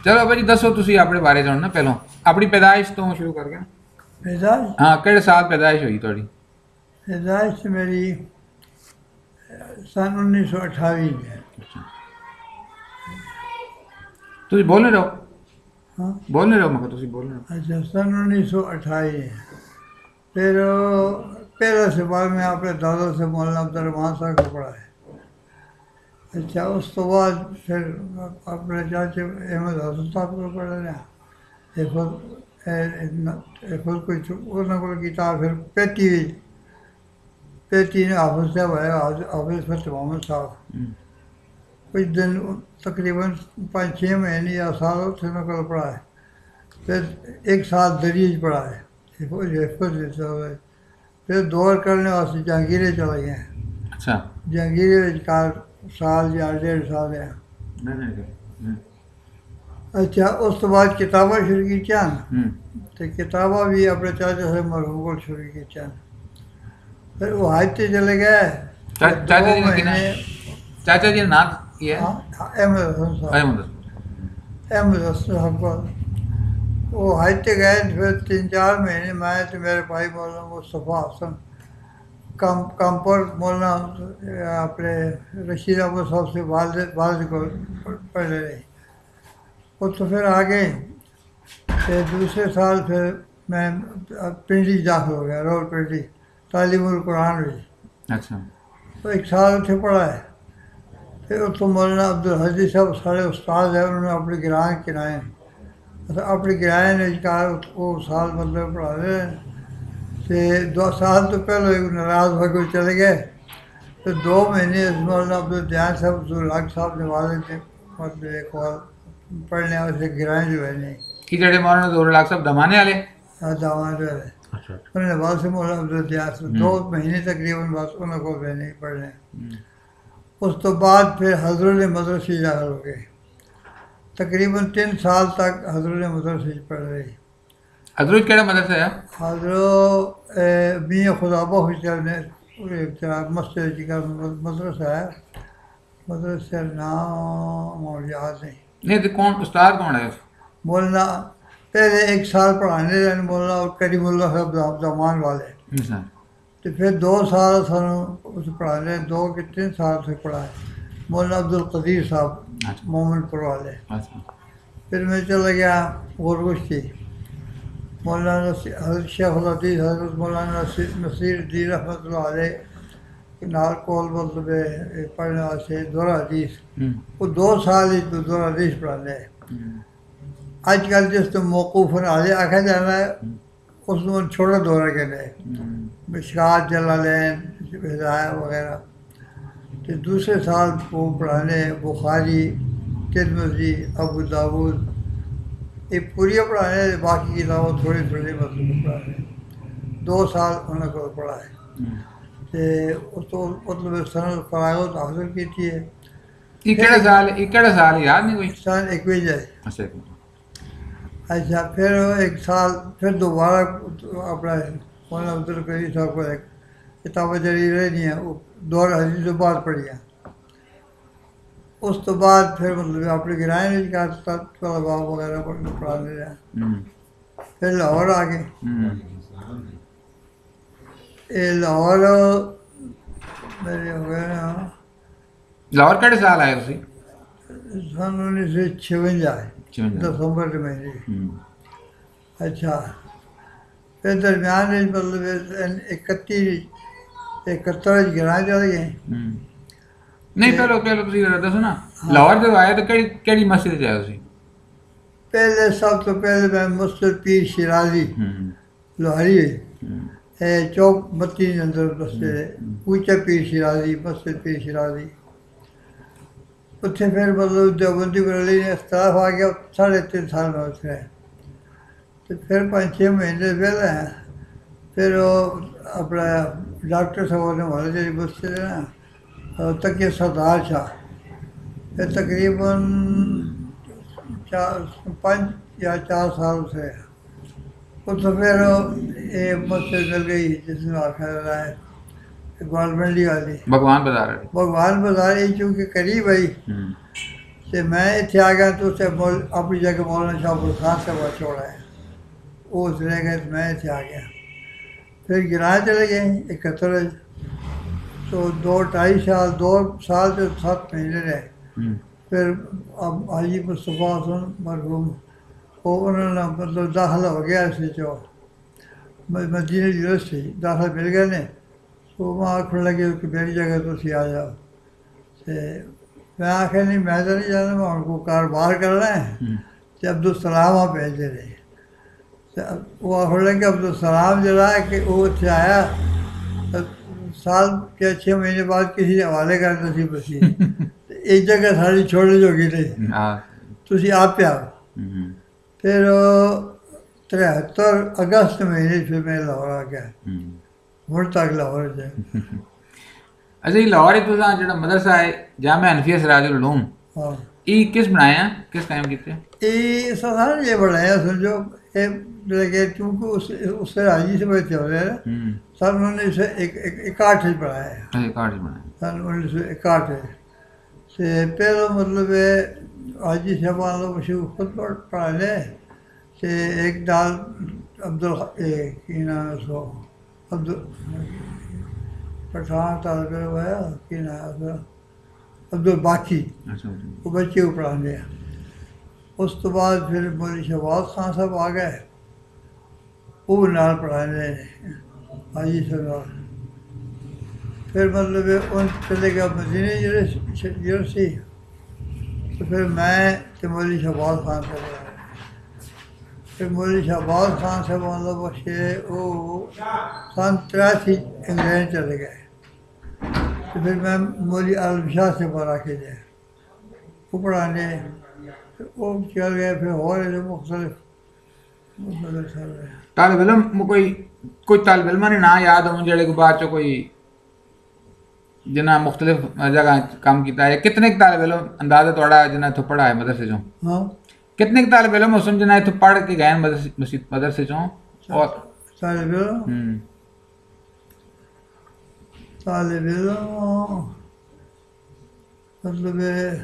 चलो अबा जी दसो तुसी अपने बारे च ना पहलों अपनी पैदाइश तो शुरू करके। पैदाइश हाँ केड़े साल पैदाइश हुई थोड़ी? पैदाइश मेरी सन 1928 में। तुसी बोलने रहो, हाँ, बोलने रहो, मगर तुसी बोलने रहो। अच्छा, सन 1928 है। फिर पहले से बाद में अपने दादा से मौलाना अब्दुर्रहमान साहब को पढ़ा है। अच्छा, उस तो बाद फिर अपने चाचे अहमद हसन साहब को पढ़ा है। हिफज हिफज कोई किताब फिर पेटी पेटी ने हाफिज साहब है, हाफिज फतेह मोहम्मद साहब। कुछ दिन तकरीबन 5-6 महीने या साल से नकल पढ़ा है। फिर एक साल दरीज पढ़ा है, फिर दौर करने वास्ते जहांगीरे चले गए हैं। अच्छा जहांगीरे कार साल या 1.5 साल है। अच्छा, उस तो बाद किताबा शुरू की चान, तो किताबा भी अपने चाचा से मरहूम को शुरू की चान। फिर वो हाइते चले गए। चाचा जी का किना चाचा जी का नाम ये है? अहमद हसन साहब। अहमद अहमद हसन साहब को वो हाइते गए। फिर 3-4 महीने मैं तो मेरे भाई मौलाना मुस्तफ़ा हसन काम पर मौलाना अपने रशीद अहमद साहब से वालद को पढ़ रहे। वो तो फिर आगे फिर दूसरे साल फिर मैं पिंडी दाखिल हो गया, रोल पिंडी तालीमुल कुरान में। अच्छा तो 1 साल उठे पढ़ा है। फिर तो मौलाना अब्दुल हजी साहब सारे उस्ताद हैं, उन्होंने अपनी गिराएँ किनाए। अच्छा, अपनी गिराएँ ने वो साल मतलब पढ़ा रहे हैं। फिर 2 साल तो पहले नाराज़ होकर चले गए। फिर 2 महीने मौलाना अब्दुल दयान साहब अब्दुल साहब ने वाले थे, मतलब एक और पढ़ने वाले गिराएँ जो है नहीं की जड़े मौलाना ज़ोरुल हक साहब दमाने वाले। दावान रहे। अच्छा उन्होंने बाद से मौलाना अब्दुल दयान से 2 महीने तकरीबन बाद उनको भी नहीं पढ़ने। उस तो बाद फिर हजरुल मदरसे दाखिल हो गए। तकरीबन 3 साल तक हजरुल मदरसे पढ़ रही। हजरत केड़ा मदरसा है? हजरो मियाँ खुदाबा हुसैन ने मस्जिद का मदरसा है। मदरसे नाम और याद नहीं। नहीं तो कौन उस्ताद कौन है? मौलाना पहले 1 साल पढ़ाने रहे मौलाना करीमुल्लाह साहब जमान वाले। अच्छा तो फिर 2 साल सानू उस पढ़ाने, 2 के 3 साल से पढ़ाए मौलाना अब्दुल कदीर साहब अच्छा मोमिनपुर वाले। अच्छा फिर मैं चला गया गुरगुश्ती मौलाना शेख हदीस हजरत मौलाना नसीर दी रहमतुल्लाह अलैह नाल कोल मतलब पढ़ने वास्ते दोहरा हदीस। वो 2 साल ही तो दोहरा हदीस पढ़ाने। अजकल जिस तो मौकूफन आले आखा जाना है उसमें छोटा दौरा कहने मिशकात जलालैन हिदाया वगैरह। तो दूसरे साल वो पढ़ाने बुखारी तिरमिज़ी अबू दाऊद ये पूरी पढ़ाने, बाकी किताबें थोड़ी थोड़ी मतलब पढ़ाने। 2 साल उन्होंने पढ़ा है। तो उस तो मतलब सनद फरागत हासिल की थी। ये केड़ा साल याद नहीं कोई? सन 21 है। अच्छा अच्छा, फिर 1 साल फिर दोबारा अपना मौलाना अब्दुल करीम साहब को एक किताबें जरी रही हैं वो दौर हदीस तो बाद पढ़ी हैं। उस तो बाद फिर मतलब अपनी गिराएँ नहीं का तलबा वगैरह पढ़ाने रहे। फिर लाहौर आ गए। ये लाहौर मेरे हो गए ना लाहौर केड़े साल आए तुसी? सन 1956 दिसंबर के महीने। अच्छा, फिर दरम्यान मतलब 71 गिराएँ चले गए। नहीं पहले पहले तुसी दसो ना लाहौर जब आए तो केड़ी मस्जिद च आए तुसी? पहले सब तो पहले मैं मस्जिद पीर शिराजी लोहारी चौक बत्ती के अंदर मस्जिद है ऊंचा पीर शिराजी मस्जिद पीर शिराजी। उत्थे फिर मतलब देवबंदी बरेली ने इख्तलाफ आ गया 3.5 साल में उत्थे। तो फिर 5-6 महीने पहले फिर वो अपना डॉक्टर साहब ने बोला जी मस्जिद है ना तकिया सरदार शाह फिर तकरीबन 5 या 4 साल से वो तो फिर ये मस्जिद मिल गई जिसमें आखा रहा है ग्वाल मंडी वाली भगवान बाजार भगवान बाजार ये चूँकि करीब आई तो मैं इतने आ गया तो उसे अपनी जगह मौलाना शाहपुर खान से वो छोड़ा है, वो रह गए तो मैं इतने आ गया। फिर गिराए चले गए 71, तो 2-2.5 साल, 2 साल तो 7 महीने रहे। फिर अब हाजी मुस्तफ़ा हसन मरहूम वो उन्होंने मतलब दाखिला हो गया इसे जो मदीना यूनिवर्सिटी दाखिला मिल गया ने, तो वहाँ आखने लगे कि मेरी जगह तो आ जाओ। तो मैं आखे नहीं, मैं तो नहीं जाना, मैं उनको कारोबार करना है। तो अब्दुल सलाम वहाँ भेज दे रहे। तो वो आखने लगे अब्दुल सलाम जरा है कि वो इतने आया तो साल के 6 महीने बाद किसी ने हवाले कर नसीब बसी एक जगह सारी छोड़ने जोगी नहीं, तुसी आप पे आओ। फिर 73 अगस्त महीने फिर मैं लाहौर आ गया, हूँ तक लाहौर जाए। अच्छा ये लाहौर तुसा जेड़ा मदरसा है जामिया हनफिया सिराजुल उलूम, हाँ ये किस बनाया, किस कायम कीते? ये सारे ये बनाया समझो, ये लगे क्योंकि उससे हाजी से बैठे हो रहे हैं। सन 1961 बनाया, सन 1961 से पहले मतलब हाजी साहबान लोग खुद पढ़ाने से एक दाल अब्दुल की नाम है उसको अब्दुल पठान तालब है कि नाम है अब्दुल बाकी, वो बच्चे को पढ़ाने। उस तो बाद फिर मौलवी शहबाज खान साहब आ गए, वो नाल पढ़ाने हाजी साहब। फिर मतलब उन चले गया मदीना यूनिवर्सिटी, तो फिर मैं तो मौलवी शहबाज खान साहब आए। फिर मौलवी शहबाज खान साहब मतलब बच्चे वो सन 83 इंग्लैंड चले गए। तो फिर मैं मौलवी आलम शाह से पढ़ा के जाए, वो पढ़ाने वो चल गए। फिर और मुख्तलिफ तालिब इल्म कोई तालिब इल्म ने ना याद हो जेड़े को बाद चो कोई जिन्हें मुख्तलिफ जगह काम किया है? कितने तालिब इल्म अंदाजा थोड़ा जिन्हें इत्थों पढ़ा है मदरसे चो? हाँ कितने तालिब इल्म हुसन जिन्हें इत्थों पढ़ के गए मदरसे चो? और तालिब इल्म मतलब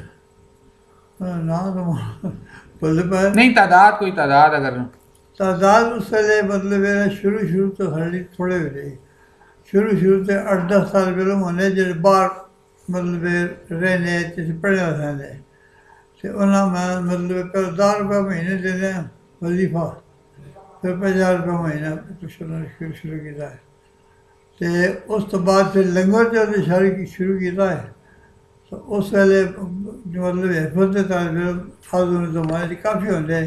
ना तो बोले पर नहीं, तादाद कोई तादाद अगर तादाद उससे मतलब शुरू तो साड़ी थोड़े हो रही, शुरू से 8-10 साल पहले होने जो बाहर मतलब रहने जैसे पढ़े रहने तो उन्होंने मतलब पहले 10 रुपये महीने देने वजीफा, फिर 50 रुपये महीना कुछ शुरू किया है। तो उस तो बाद फिर लंगर जो शुरू किया है, तो उस वेले मतलब हिफत के तालिब इल्म आधुनिक जमाने काफ़ी होंगे,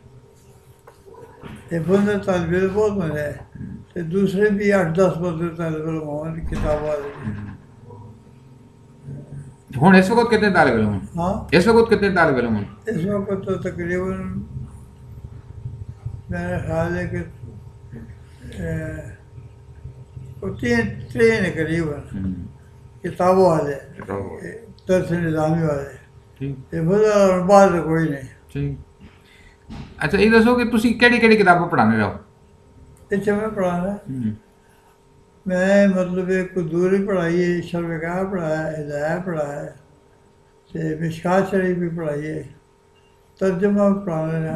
हिफत के तालिब इल्म बहुत होंगे। तो दूसरे भी 8-10 मतलब तालिब इल्म होंगे किताबें। हुन इस वक्त कितने तालिब इल्म हैं? हाँ इस वक्त कितने तालिब इल्म हैं? इस वक्त तो तकरीबन मेरा ख्याल है कि 3 करीबन किताबों वाले, दरस निज़ामी वाले, ये बाद कोई नहीं। ठीक। अच्छा ये दसो कि तुसी केड़ी किताबें पढ़ाने रहो? इतने में पढ़ाना मैं मतलब एक दूरी पढ़ाई है, शर्वगाह पढ़ाया, हिदाया पढ़ाया, तो मिशकात शरीफ भी पढ़ाई है, तर्जुमा पढ़ाना।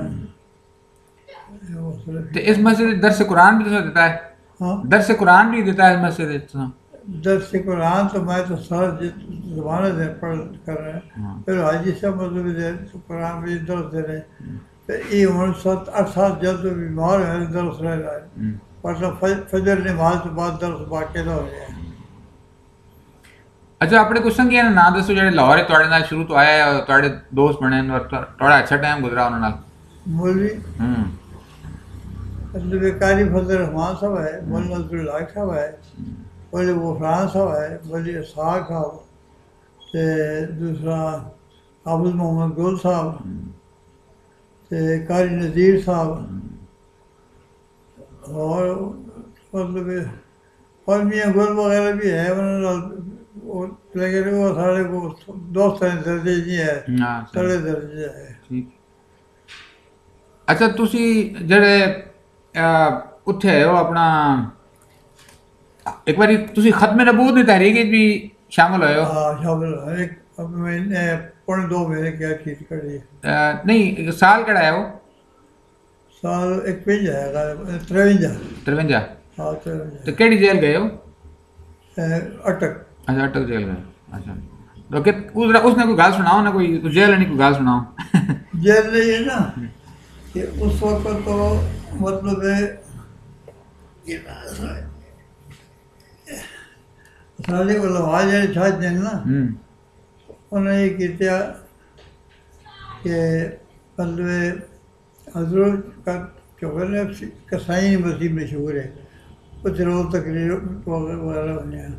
तो इस मस्जिद दरस कुरान भी तो देता है? हाँ दरस कुरान भी देता है इस मस्जिद? दरस कुरान तो मैं तो सारा ज़माने से पढ़ कर रहे हैं। फिर हाजी साहब मतलब दे तो कुरान भी दर्स दे रहे, तो ये 7-8 साल जब तो बीमार है दर्स रह रहा है, मतलब फजर नमाज तो बाद दर्स बाकायदा हो गया। अच्छा अपने कुछ संगियां ना दसो जेडे लाहौर तुहाडे नाल शुरू तो आया है, तुहाडे दोस्त बने और थोड़ा अच्छा टाइम गुजरा उन्हां नाल? मौलवी मतलब कारी फजल रहमान साहब है, मौलाना अब्दुल हक साहब है, मौलवी गफरान साहब है, मौलवी इसहाक साहब, तो दूसरा हाफिज मोहम्मद गुल साहब, तो कारी नज़ीर साहब, और मतलब और मियाँ गुल वगैरह भी है उन्होंने, लेकिन वो साढ़े को दोस्त दर्जे नहीं है, साढ़े दर्जे है। ठीक। अच्छा तुसी जेडे उत्थे हो अपना एक बारी तुसी खत्म नबूवत दी तहरीक भी शामिल होए हो? हाँ शामिल एक मैंने पौने 2 महीने कैद की कड़ी नहीं साल केड़ा है वो? साल 51 है 53 53। हाँ तो 53 केड़ी जेल गए हो? अटक अच्छा अटक जेल गए। अच्छा तो कि उसने कोई गाल सुनाओ ना, कोई जेल नहीं कोई गाल सुनाओ। जेल नहीं है ना कि उस वक्त तो मतलब है कि साढ़े को लवा जेह्ड़े छाजदे न ना उन्हें ये किया कि मतलब हजरत का चौकर ने कसाई मसीह मशहूर है कुछ रोज तकरीर वगैरह होने हैं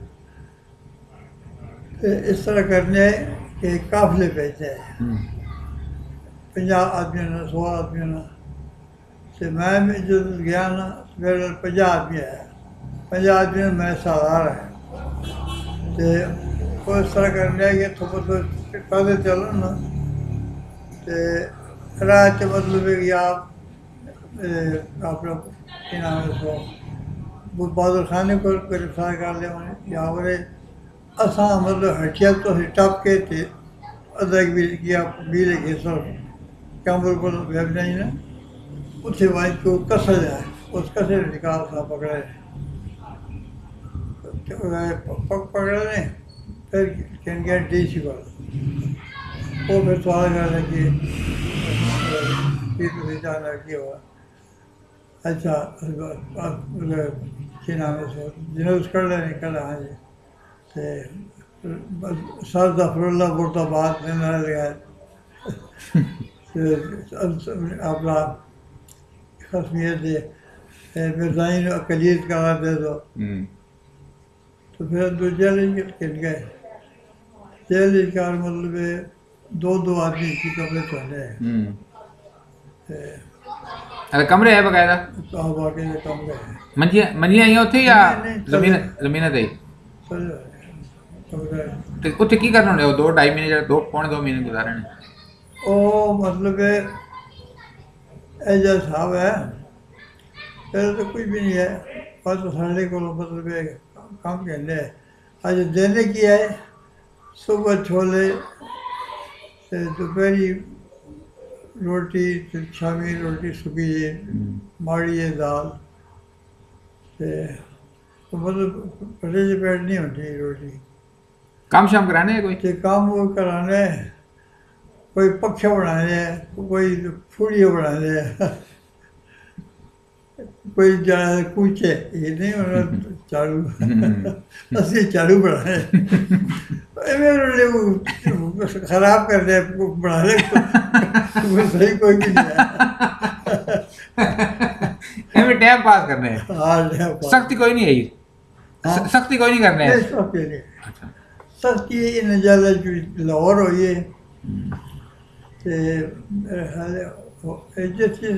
तो इस तरह करने के काफिले भेजते हैं 50 आदमियों ने 100 आदमियों ने तो मैं जो गया ना मेरे 50 आदमी है 50 आदमी में मैं सालार है तो वो इस तरह करने कि तो कहते चलो ना तो रात के मतलब है कि आप अपना क्या नाम है उसको वो बहादुर खाने को गिरफ्तार कर लिया उन्हें यहाँ पर असा मतलब हटिया तो टप के थे अदा किया बीले के सर कैमरे को वेब नहीं ना उसे वहीं को कसा जाए उस कसे निकाल था पकड़े पकड़े ने फिर कैन गेट डीसी पर वो फिर सवाल करने की जाना की हुआ अच्छा क्या नाम है सो जिन्होंने कर ले निकला हाँ जी तो सर जफरुल्ला मुर्दाबाद में ना लगा अपना खसमियत दे मिर्जाई ने अकलीत करा दे तो फिर दूसरे लिख गए जेल का मतलब 2 आदमी की कमरे चले अरे कमरे है बकायदा? बाकी कमरे हैं मंजियां मंजियां ही होती या नहीं, जमीन जमीन ते कमरे ते उत्थे की करना होंदा? 2-2.5 महीने जेह्ड़े 2 पौने 2 महीने गुजारे ने ओ मतलब ऐसा साहब है फिर तो कुछ भी नहीं है बस साढ़े को मतलब काम कहने आज देने की है सुबह छोले दोपहरी रोटी शामी रोटी सुबह माड़ी है दाल तो मतलब पटे से पेट नहीं होती रोटी काम शाम कराने है कोई? ते काम वो कराने कोई पक्षे बनाने कोई फूड़ियाँ बनाने कोई कूचे ये नहीं होना झाड़ू असली झाड़ू बनाने खराब कर दे बनाने सही कोई भी नहीं है टाइम पास करने है, हाँ सख्ती कोई नहीं है ये, सख्ती कोई नहीं करने है। अच्छा सख्ती इन ज़्यादा लाहौर हुई है जिस चीज़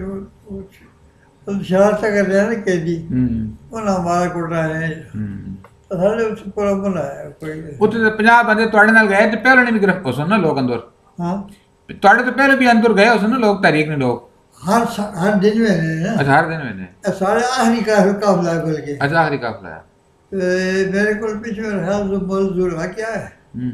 शरारत कर रहे हैं ना कैदी उन्हें हमारा कोटा है साढ़े पूरा बनाया कोई उत्थे 50 बंदे तुहाडे नाल गए ते पहले नहीं भी गिरफ्तार हो सन ना लोग अंदर? हाँ तुहाडे तो पहले भी अंदर गए हो सन ना लोग, तारीख ने लोग? हर दिन में है ना अच्छा हर दिन मैंने? सारे आखिरी काफिला है बोल के अच्छा आखिरी काफिला है। मेरे को पीछे मेरे ख्याल से मजदूर क्या है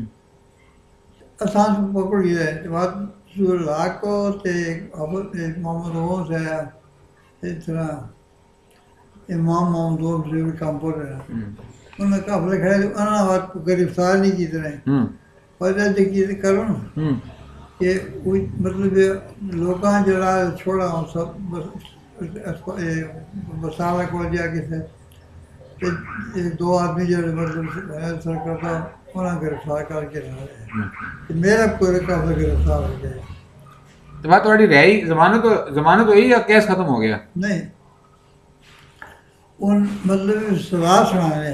आसान से पकड़ गया है बात जुल्ला को ते मोहम्मद रोज है इस तरह इमाम मोहम्मद रोज जो भी काम कर रहे हैं उन्होंने काफिले खड़े उन्होंने बात को गिरफ्तार नहीं की तरह वजह की करो ना कि मतलब लोग जरा छोड़ा सब बसाला को दिया किसे 2 आदमी जो मतलब सरकार था उन्हें गिरफ्तार करके मेरा पूरे काफिले गिरफ्तार हो गए। तो बात थोड़ी रही जमानत हुई या केस खत्म हो गया? नहीं उन मतलब सजा सुनाने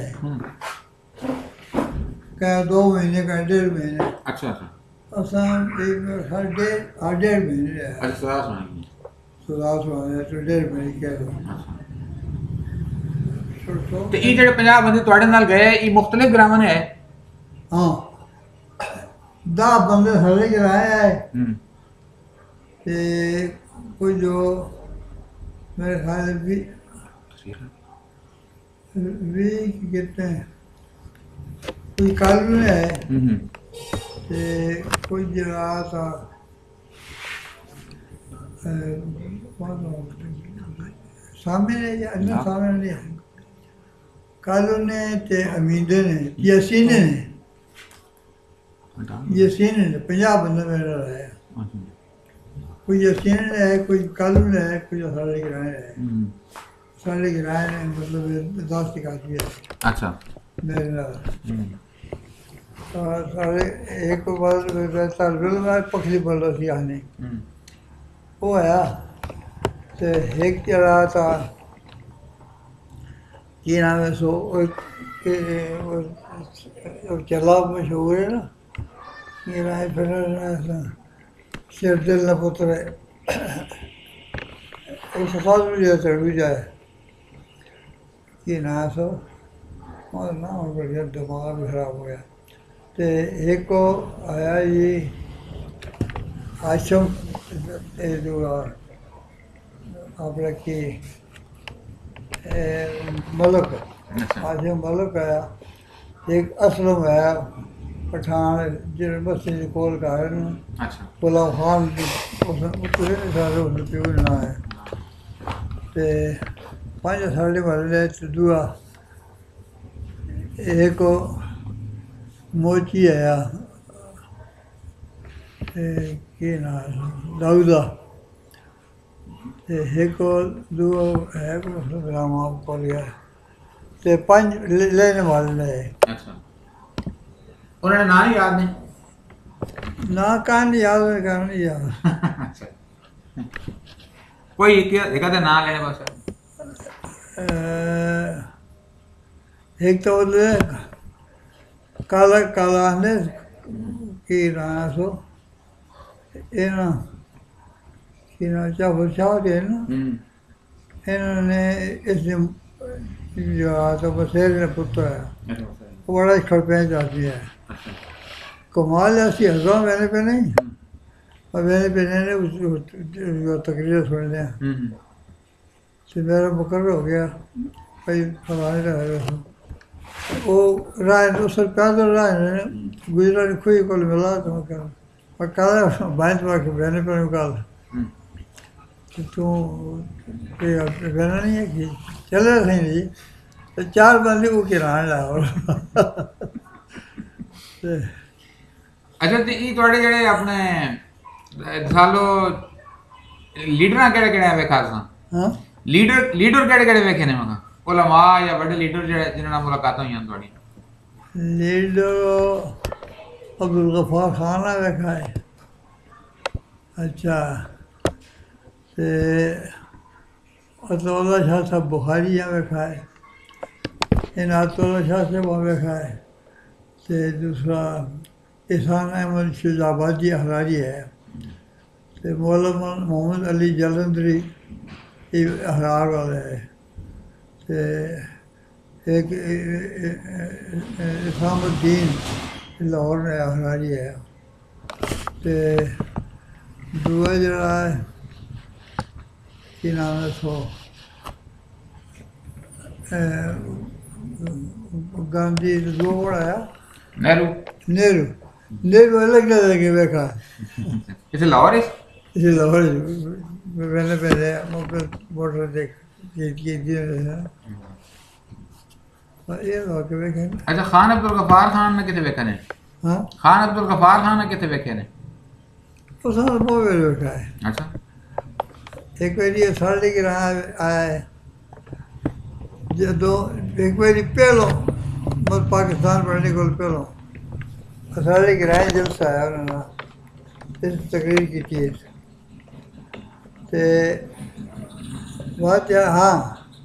क्या 2 महीने का 1.5 महीने। अच्छा अच्छा असां हर 1.5 महीने अच्छा सजा सुनाई। सजा सुनाने तो 1.5 महीने कह दो ते ये जेह्ड़े 50 बंदे तुहाडे नाल गए ये मुख्तलिफ ग्रामां ने है? हाँ 10 बंदे साढ़े गिराए है ते कोई जो मेरे ख्याल भी कितने कोई कालू है ਤੇ ਕੁਝ ਰਾਤ ਸਾਹਮਣੇ ਜਾਂ ਨਾ ਸਾਹਮਣੇ ਨਹੀਂ ਕਾਲੂ ਨੇ ਤੇ ਅਮੀਦੇ ਨੇ ਯਸੀਨ ਨੇ ਯਸੀਨ ਨੇ 50 ਬੰਦੇ ਮੇਰਾ ਹੈ कोई यकीन है कोई कानून है कोई सारे गिराए है सारे गिराए ने मतलब 10 की काफी है अच्छा मेरे नाल सारे एक बार वैसा बिल में पखली बोल रही आने वो आया तो एक जरा था कि नाम है सो चला मशहूर है ना मेरा फिर शेर दिल न पुत्र है उस साल में जैसे भी जाए कि ना सो और ना और बढ़िया दिमाग भी खराब हो गया तो एक को आया ये आश्रम जो आपने की मलक आश्रम मलक आया एक असलम आया पठान जिन्हें बस्ती के कोल का है अच्छा गुलाम खान उसने सारे उसने प्यो ना है ते 5 साल वाले तो दूआ एक मोची आया की ना दाऊदा ते एक दूआ है रामा पड़ गया ते 5 लेने वाले ने अच्छा उन्होंने ना ही याद नहीं ना कान याद है कान नहीं याद कोई एक आधे ना लेने बस एक तो बोले काला काला ने की रहा सो ये ना कि ना चाहो चाह के ना इन्होंने इसने जो आता बसेर ने पुत्र है वो बड़ा खड़पे जाती है कमाल ऐसी हज़ार मैंने पे नहीं और मैंने पे ने उसको तकरीर सुन लिया तो मेरा मुकर्र हो गया भाई फलाने रहा वो राय उस पैदल राय ने गुजरा ने खुई को मिला तो मैं कहा और कहा बाइंस मार के मैंने पे निकाल कि तू कोई बहना नहीं है कि चले रहे नहीं तो 4 बंदे वो किरान ला अच्छा तो ये थोड़े जड़े अपने सालो लीडर केड़े केड़े है खास हाँ लीडर केड़े केड़े वेखे ने मगा उलमा या बड़े लीडर जड़े जिन्हां नाल मुलाकात हुई हैं थोड़ी लीडर अब्दुल गफ्फार खान ने वेखा है अच्छा ते अतौला शाह साहब बुखारी ने वेखा है इन अतौला शाह से वो वेखा है ते दूसरा एहसान अहमद शुजाबादी हरारी है तो मौलाना मोहम्मद अली जलंधरी ये हरार वाले है तो एक इसामुद्दीन लाहौर में हरारी है तो दूआ जरा कि नाम है सो गांधी दो बड़ा नेहरू नेहरू नेहरू अलग अलग देखा इसे लाहौर है इसे लाहौर मैंने पहले मोटर देख ये वाकई देखे अच्छा खान अब्दुल गफ्फार खान ने किथे वेखे ने हाँ खान अब्दुल गफ्फार खान ने किथे वेखे ने उस बहुत बार देखा है अच्छा एक बार साढ़े के रहा आया है जो एक बार पहलो मतलब पाकिस्तान पढ़ने को पहलो सारे किराए जलसा आया उन्होंने इस तकरीर की चीज़ तो बात या हाँ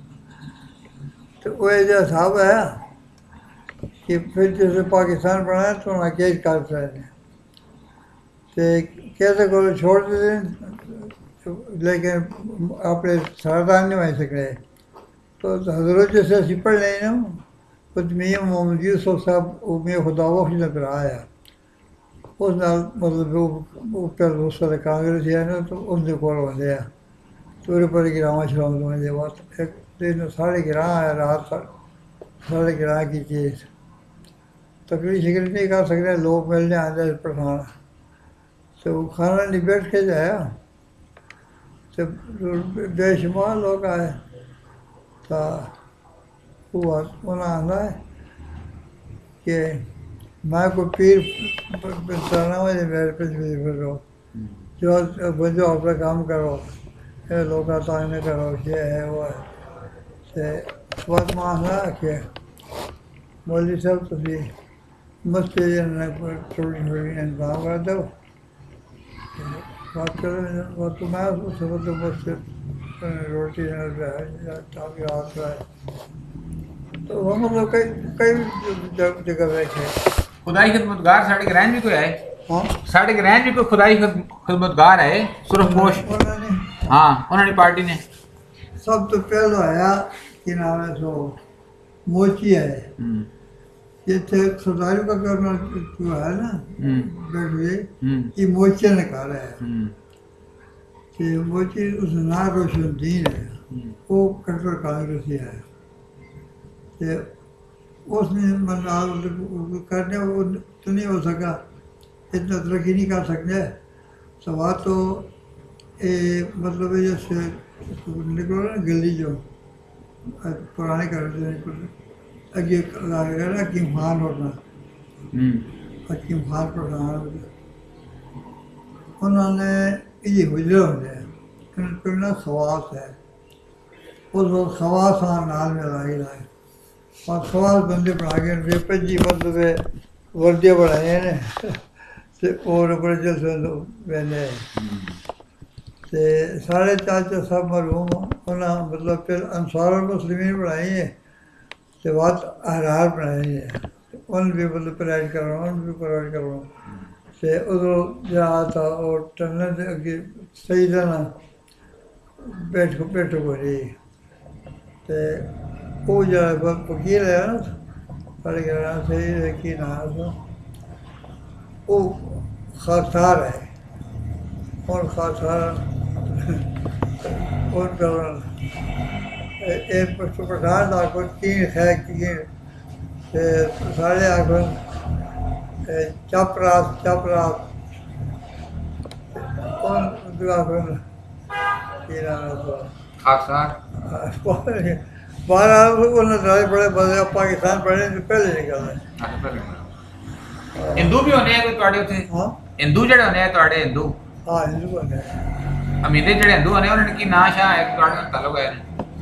तो वो जो साहब आया कि फिर जैसे पाकिस्तान पढ़ा तो उन्होंने केस कर रहे तो कैसे को छोड़ देते लेकिन अपने सरदार नहीं बन सक रहे तो हजरत जैसे असी पढ़ लें ना मियाँ मोहम्मद यूसुफ साहब वो मियाँ खुदा बख्श ने कराया उस नाल मतलब वो फिर उस वाले कांग्रेस है ना तो उसने कोल होंगे तो पर गिरावा शराब होने के बाद एक दिन 11:30 आया रात 11:30 की चीज़ तकरीर शिकरी नहीं कर सकते, लोग मिलने आते पठान, तो वो खाना नहीं बैठ के जाया, तो बेशुमार लोग आए, तो हुआ उन्हें आना है कि मैं को पीर बताना मुझे मेरे पे फिरो, जो बंदो अपना काम करो, ये लोग तांग न करो, ये है वो है, तो बात मानना कि मौलवी साहब तुझे मस्ती ने थोड़ी थोड़ी इंतजाम कर दो, बात करो वो तो मैं उस वक्त तो बस रोटी ताकि हाथ है, तो हम लोग कई कई जगह बैठे। खुदाई खिदमतगार साढ़े ग्रहण भी कोई आए, हाँ साढ़े ग्रहण भी कोई खुदाई खिदमतगार आए सुरखपोश, उन्होंने हाँ उन्होंने पार्टी ने सब तो पहला आया कि नाम है सो मोची है, ये थे सरदारी का करना जो है ना बैठ गए, ये मोची ने कहा है कि मोची उस ना रोशनदीन है, वो कट्टर कांग्रेसी है, कि उसने करने वो तो नहीं हो सका, इतना तरक्की नहीं कर सकते, सवाल तो मतलब जैसे निकलो ना गली जो पुराने घर से निकल अगे लगेगा ना हकीम खान होना, हकीम खान प्रधान उन्होंने ये हुजरे होते हैं, ना खवास है, उस वक्त खवास हाँ नाल में लाई लाए, और खवास बंदे बना के बेपजी मतलब वर्दियाँ बनाए ने, और बड़े जैसे मैंने ते साढ़े चाचा सब मरहूम उन्हें मतलब फिर अंसार मुस्लिमीन बनाई है, तो बात अहरार बनाई है, उन भी मतलब प्रोवाइड कर रहा हूँ, उन भी प्रोवाइड कर रहा हूँ, तो उधर जहाँ था और टनल से अगे सही तरह बैठो को रही, तो वो जरा वकील है ना साढ़े 11 सही है कि ना वो खासार है, और खासार और एक प्रधान आखो तीन है कि साढ़े आखो चपरास चपरास कौन आखो कि नाम है तो खासा बारह उन्हें सारे बड़े बड़े पाकिस्तान पढ़ने से पहले निकल रहे, हिंदू भी होने हैं कोई ਤੁਹਾਡੇ ਉੱਥੇ, हाँ हिंदू ਜਿਹੜੇ ਹੋਣੇ ਆ ਤੁਹਾਡੇ हिंदू हाँ हिंदू बने अमीरे ਜਿਹੜੇ हिंदू होने ਉਹਨਾਂ ਨੇ ਕੀ ਨਾਂ ਸ਼ਾਹ ਹੈ ਤੁਹਾਡੇ ਨਾਲ ਤਾਲੁਕ ਹੈ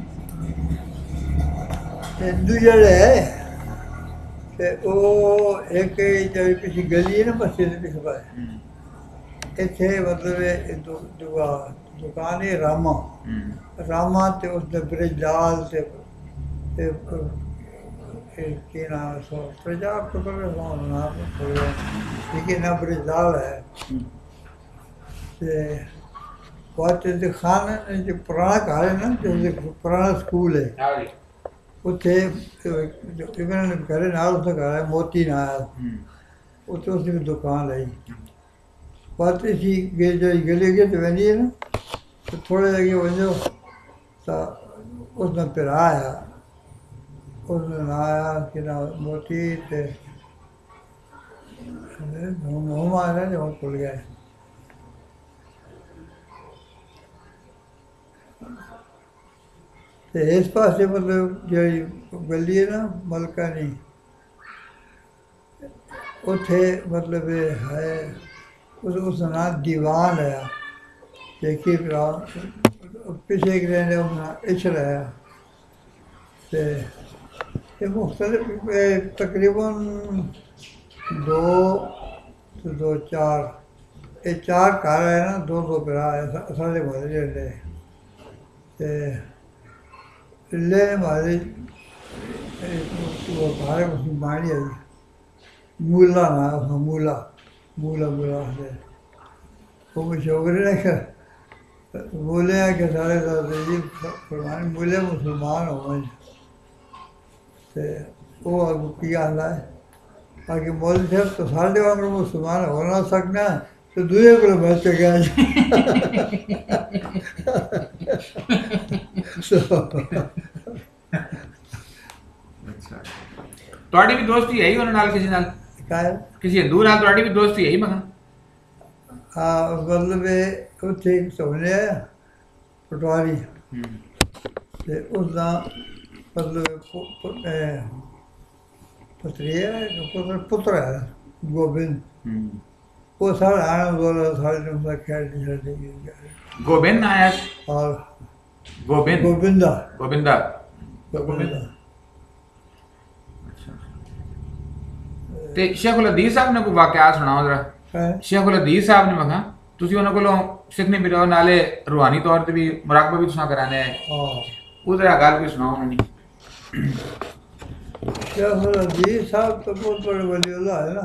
हिंदू जड़े है ते वो एक जड़ी पिछली गली है ना मस्जिद पिछले पास इतने मतलब दुकान है रामा रामा ते उसने ब्रिजलाल ते की नाम सो प्रजाब तो कर नाम लेकिन ना ब्रिजलाल है ते बात खान जो पुराना घर है ना जो पुराना स्कूल है उत्थे इन्होंने घरे नाल उसका घर है मोती नाल, उत्थे उसने भी दुकान लाई, बात इसी गली के तो वही है ना, तो थोड़े लगे वजो तो उसने फिर आया, उसने आया कि ना मोती थे हम आया जो हम खुल गए, तो इस पास मतलब जी गली है ना मलकानी उथे मतलब है उस नाम दीवान है, देखिए पिछले एक रहने उसना इशर है, तो ये मुख्तलिफ तकरीबन 2 4 ये 4 घर है ना, 2 भरा है साढ़े मोहल्ले जेडे, ले हमारे वो हमारे मुसलमानी आई मूला ना मूला मूला मूला से वो मशहूर है कि बोले हैं कि सारे दादा जी फरमान मूले मुसलमान हो गए, तो वो आगे किया है बाकी मौलवी साहब तो साढ़े वाले मुसलमान हो ना सकना, तो दूसरे को बच गया अच्छा ਤੁਹਾਡੀ ਵੀ ਦੋਸਤੀ ਹੈ ਹੀ ਉਹਨਾਂ ਨਾਲ ਕਿਸੇ ਨਾਲ क्या है ਕਿਸੇ ਹਿੰਦੂ ਨਾਲ ਤੁਹਾਡੀ ਵੀ ਦੋਸਤੀ ਹੈ ਹੀ ਮਗਾ हाँ मतलब उत्थे एक सोने आया पटवारी ते उसका मतलब पुत्री है पुत्र है गोबिंद वो साढ़े आने बोला साढ़े नौ खेल ਗੋਬਿੰਦ ਆਇਆ और ਗੋਬਿੰਦ गोविंदा ਗੋਬਿੰਦਾ गोविंदा ਤੇ ਸ਼ੇਖ ਉਲ ਹਦੀਸ ਸਾਹਿਬ ਨੇ ਕੋਈ ਵਾਕਿਆ ਸੁਣਾਓ ਜਰਾ है ਸ਼ੇਖ ਉਲ ਹਦੀਸ ਸਾਹਿਬ ਨੇ ਮਗਾ ਤੁਸੀਂ ਉਹਨਾਂ ਕੋਲੋਂ ਸਿੱਖਣੀ ਵੀ ਰਹੋ ਨਾਲੇ ਰੂਹਾਨੀ ਤੌਰ ਤੇ ਵੀ ਮੁਰਾਕਬਾ ਵੀ ਤੁਸੀਂ ਕਰਾਣੇ ਹੈ हाँ ਉਹਦਾ ਗੱਲ ਵੀ ਸੁਣਾਓ ਉਹਨਾਂ ਨੇ शेख अजीज साहब तो बहुत बड़े वलीउल्लाह है ना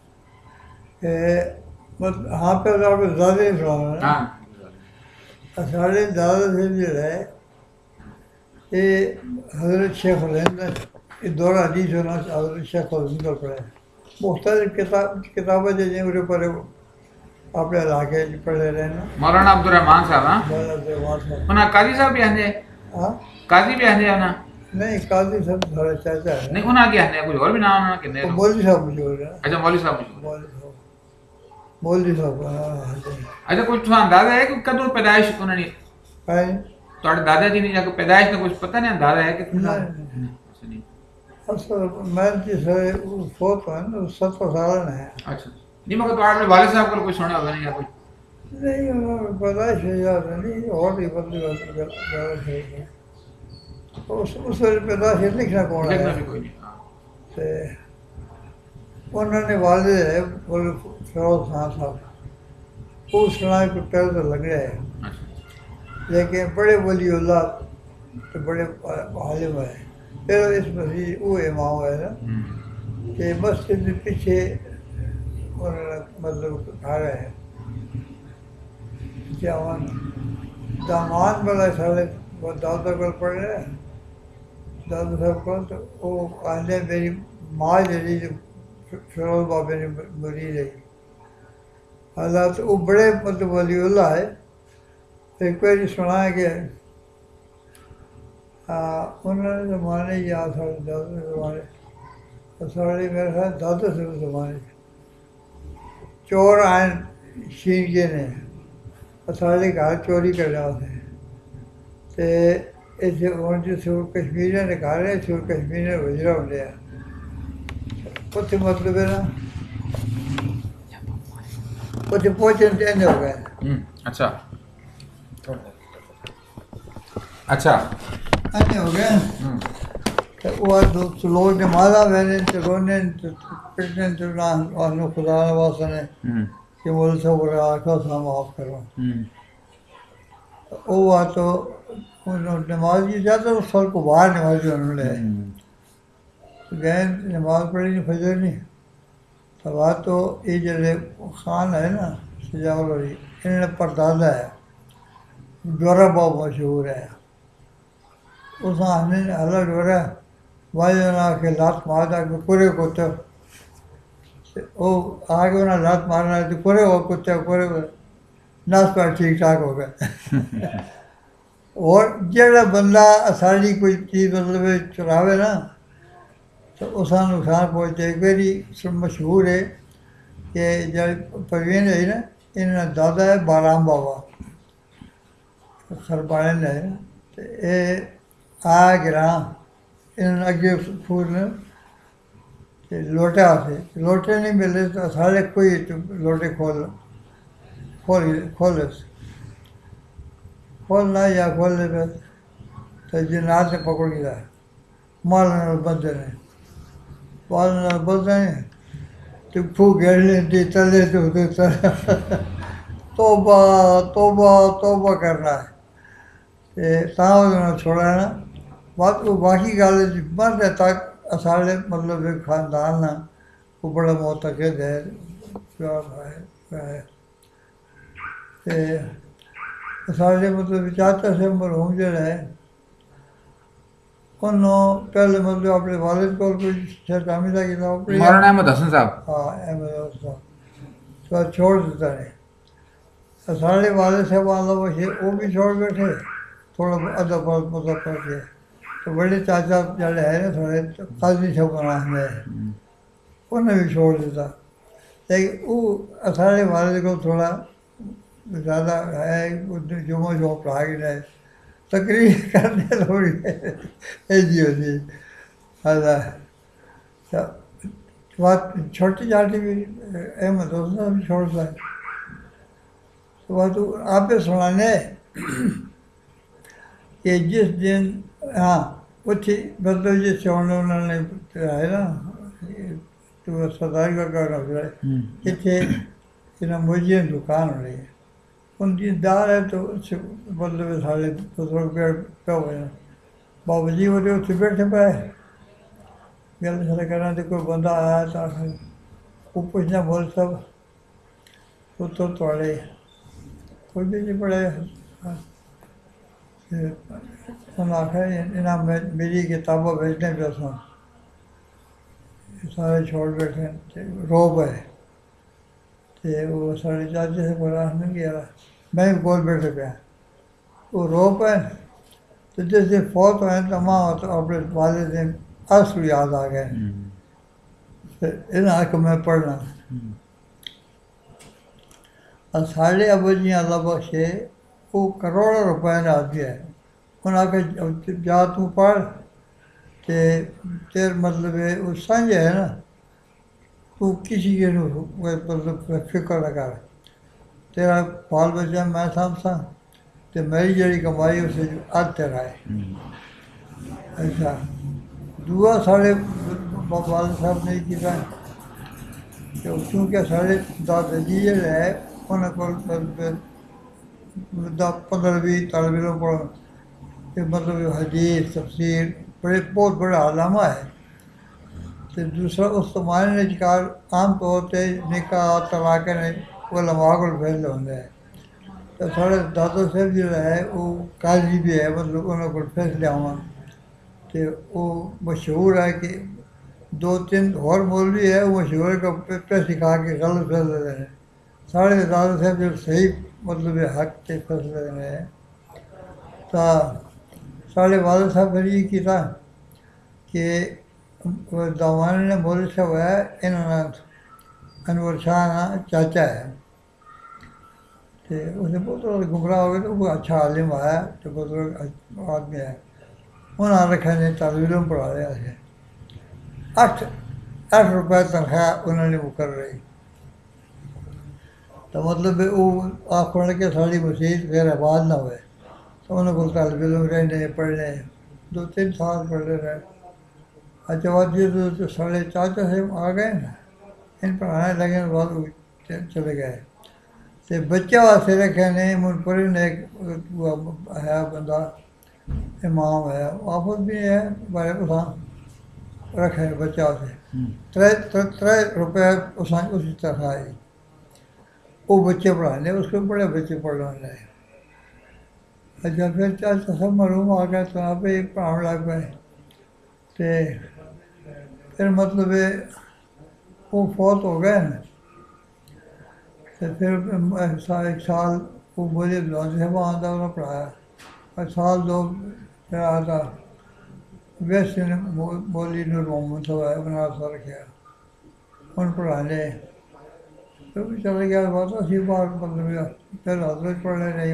मतलब हाँ पे आपको ज़्यादा ही सुना है ਹਾਂ साढ़े दादा से जो है ये हजरत शेख हिंद ये दौरा हदीस होना हजरत शेख हिंद पढ़े मुख्तलिफ किताबें जो उरे पर अपने इलाके पढ़े रहे ना ਮੌਲਾਨਾ ਅਬਦੁਰ ਰਹਿਮਾਨ ਸਾਹਿਬ ਹਾਂ मौलाना देवान साहब ਉਹਨਾਂ ਕਾਜ਼ੀ ਸਾਹਿਬ ਵੀ ਆਂਦੇ हाँ ਕਾਜ਼ੀ ਵੀ ਆਂਦੇ ਉਹਨਾਂ नहीं काजी साहब सारे चाचा है ਨਹੀਂ ਉਹਨਾਂ ਕੀ ਆਂਦੇ ਕੋਈ ਹੋਰ ਵੀ ਨਾਮ ਉਹਨਾਂ ਕਿੰਨੇ वो मौलवी साहब मशहूर है ਅੱਛਾ ਮੌਲੀ ਸਾਹਿਬ ਮਸ਼ਹੂਰ। मौलवी साहब हाँ जी ਅੱਛਾ ਕੁਝ ਤੁਹਾਨੂੰ ਅੰਦਾਜ਼ਾ ਹੈ ਕਿ ਕਦੋਂ ਪੈਦਾਇਸ਼ ਉਹਨਾਂ ਦੀ है ਤੁਹਾਡੇ ਦਾਦਾ ਜੀ ਨੇ ਜਾਂ ਕੋਈ ਪੈਦਾਇਸ਼ ਦਾ ਕੁਝ ਪਤਾ ਨਹੀਂ ਅੰਦਾਜ਼ਾ ਹੈ ਕਿ नहीं। ਅੱਛਾ ਨਹੀਂ असल मैं जिसे फोत है ना 70 साल है ਅੱਛਾ ਨਹੀਂ ਮगर ਤੁਹਾਡੇ ਵਾਲਿਦ ਸਾਹਿਬ ਕੋਲ ਕੋਈ ਸੁਣਿਆ ਹੋਵੇ ਨਹੀਂ ਜਾਂ ਕੋਈ नहीं उन्होंने पैदाइश है याद नहीं और ही बदली है उस वे पैदाइश लिखना कौन ਲਿਖਣਾ है ਵੀ ਕੋਈ ਨਹੀਂ ਹਾਂ ते उन्होंने वाले है बोले फिरोज खान साहब वो सुनाए को पैर तो लग रहा है ਅੱਛਾ लेकिन बड़े वलीउल्लाह तो बड़े आलिम है फिर इस मसीह वो इमाम है ना कि मस्जिद के पीछे उन्होंने मतलब खा रहे हैं जवान दामान वाला साले वो दादा को पढ़ रहे हैं दादा साहब को तो वो आने मेरी माँ जी फिरोज बाबे ने मरी रही हालात वो बड़े मतलब वलीउल्लाह है एक बार सुनाया गया उन्होंने ज़माने या साढ़े दादा ज़माने साढ़े मेरे ख्याल दादा से ज़माने चोर आए शीन के ने साढ़े घर चोरी कर रहा थे ते इसे हूँ जिस कश्मीर ने घर है इस कश्मीर ने गुजरा हो लिया उत्थे मतलब है ना उत्थे पहुँचने चेंज हो गए ਅੱਛਾ ਅੱਛਾ अन्य हो गए तो वो लोग नमाजा मैंने तो रोने तो पिटने तो ना और खुदा वास्ते ने कि बोल सब आखो सा माफ करो वो बात तो उन्होंने नमाज की जाता तो सर को बाहर नमाज उन्होंने गए नमाज पढ़ी नहीं फजर नहीं तो बात तो ये जैसे खान है ना सजावल वाली इन्होंने परदादा है डोरा बहुत मशहूर है उस आने अलग हो रहा वाले ना के लात मार के पूरे कुत्ते वो आगे उन्हें लात मारना है तो पूरे वो कुत्ते पूरे नस पर ठीक ठाक हो गए और जेड़ा बंदा साड़ी कोई चीज़ मतलब चुरावे ना तो उसका नुकसान पहुँचे एक बारी मशहूर है कि जब परवीन है ना इन्होंने दादा है बाराम बाबा खरपाड़े है तो ये आ गिरा इन अगे फूल लोटा से लोटे नहीं मिले तो सारे कोई लोटे खोलना या खोलने पे तो जिन्नात से पकड़ गया माल बंदे ने माल बंदे ने तो फू घेर लेती तले तो तोबा तोबा तोबा करना है तां छोड़ा ना बात वो बाकी गल मरने तक साढ़े मतलब एक खानदान ना वो बड़ा मोतकद है साढ़े मतलब चाचा से मरहूम जड़ा है उन्होंने पहले मतलब अपने वालिद को कोई शर्तामी था किताब मौलाना अहमद हसन साहब हाँ अहमद साहब तो छोड़ देता नहीं साढ़े वाले से वाला वो भी छोड़ बैठे थोड़ा अदा मतलब पढ़ के तो बड़े चाचा जड़े है ना थोड़े काजी छपना है उन्हें भी छोड़ देता लेकिन वो असारे वाले को थोड़ा ज़्यादा है जुमो जो भाग रहे तकरीर करने थोड़ी एजी होती ज़्यादा बात छोटी जाटी भी अहमद होता भी छोड़ता है तो बात आप पे सुनाने कि जिस दिन हाँ उठी मतलब जिस चौने उन्होंने है ना तो सरदारी का करना फिर इतने इन्हें मुझे दुकान हो रही है उनकी दाल है तो उससे मतलब साढ़े 200 रुपये पे हुए बाबू जी वो उत्थे बैठे पे गल सारे करना तो कोई बंदा आया तो वो पूछना बोल सब तो थोड़े कोई भी नहीं पड़े उन्हें आखा इन्हें मेरी किताबें भेजने पे सारे छोड़ बैठे रोब है तो वो साढ़े चाचे से बड़ा नहीं गया मैं भी बोल बैठे पे वो रोप है तो जैसे फौत हुए तमाम तो अपने वाले दिन आंसू याद आ गए फिर इन आँख में पढ़ना और साढ़े अब जी अल्लाह बख्शे वो करोड़ों रुपए ने आदमी है उन्हें आके जा तू पढ़ ते तेर मतलब वो सांझ है ना तू किसी के मतलब फिक्र न कर तेरा बाल बच्चा मैं समझा तो मेरी जड़ी कमाई उसे अध तेरा है अच्छा दुआ साढ़े वाल साहब ने किया क्योंकि साढ़े दादा जी जेह्ड़े है उन्हें को 15-20 तालब इल्म पढ़ मतलब हदीस तफसीर बड़े बहुत बड़ा आलामा है तो दूसरा उस जमाने ने शिकार आम तौर पर निकाह तलाक ने उलमा को फैसले होंगे तो साढ़े दादा साहब जो है वो काजी भी है मतलब उन्होंने को फैसले आवा तो वो मशहूर है कि 2-3 और मौलवी है वो मशहूर है कि सिखा के गलत फैसले देने साढ़े दादा साहब जो सही मतलब हक के फैसले देने हैं तो साढ़े वाले साहब फिर ये किया कि दामान ने मौलवी साहब है इन्होंने अनवर शाह ना चाचा है तो उसे बहुत गुमराह हो गया तो वो अच्छा आलिम आया तो बहुत आदमी है उन्होंने रखा ने तालीम पढ़ा रहा है 8 रुपये तनख्वाह उन्होंने वो कर रही तो मतलब वो आप पढ़ के सारी मसीत फिर आबाद ना हुए तो उन्होंने को तालब इल्म रहने पढ़ने 2-3 साल पढ़ते रहे अच्छा बात ये तो साढ़े चाचा से आ गए ना इन पढ़ाने लगे बाद चले गए तो बच्चा वास्ते रखे ने मुनफरिद ने एक है बंदा इमाम है वापस भी है बड़े उसा रखे बच्चा से 3 रुपये उसी तरह आई वो बच्चे पढ़ाने उसके बड़े बच्चे पढ़ने लगे अच्छा फिर चाचा सब मरूम आ गए तो यहाँ पे पढ़ाने लग गए तो फिर मतलब वो फौत हो गए ना तो फिर एक साल वो बोले लौंडे से वहाँ था उन्होंने पढ़ाया और साल 2 फिर आया था वैसे ने बोली नूर मोहम्मद सब है बना सा रखा उन पढ़ाने तो भी चले गया बात अच्छी बात मतलब फिर हजरत पढ़ने नहीं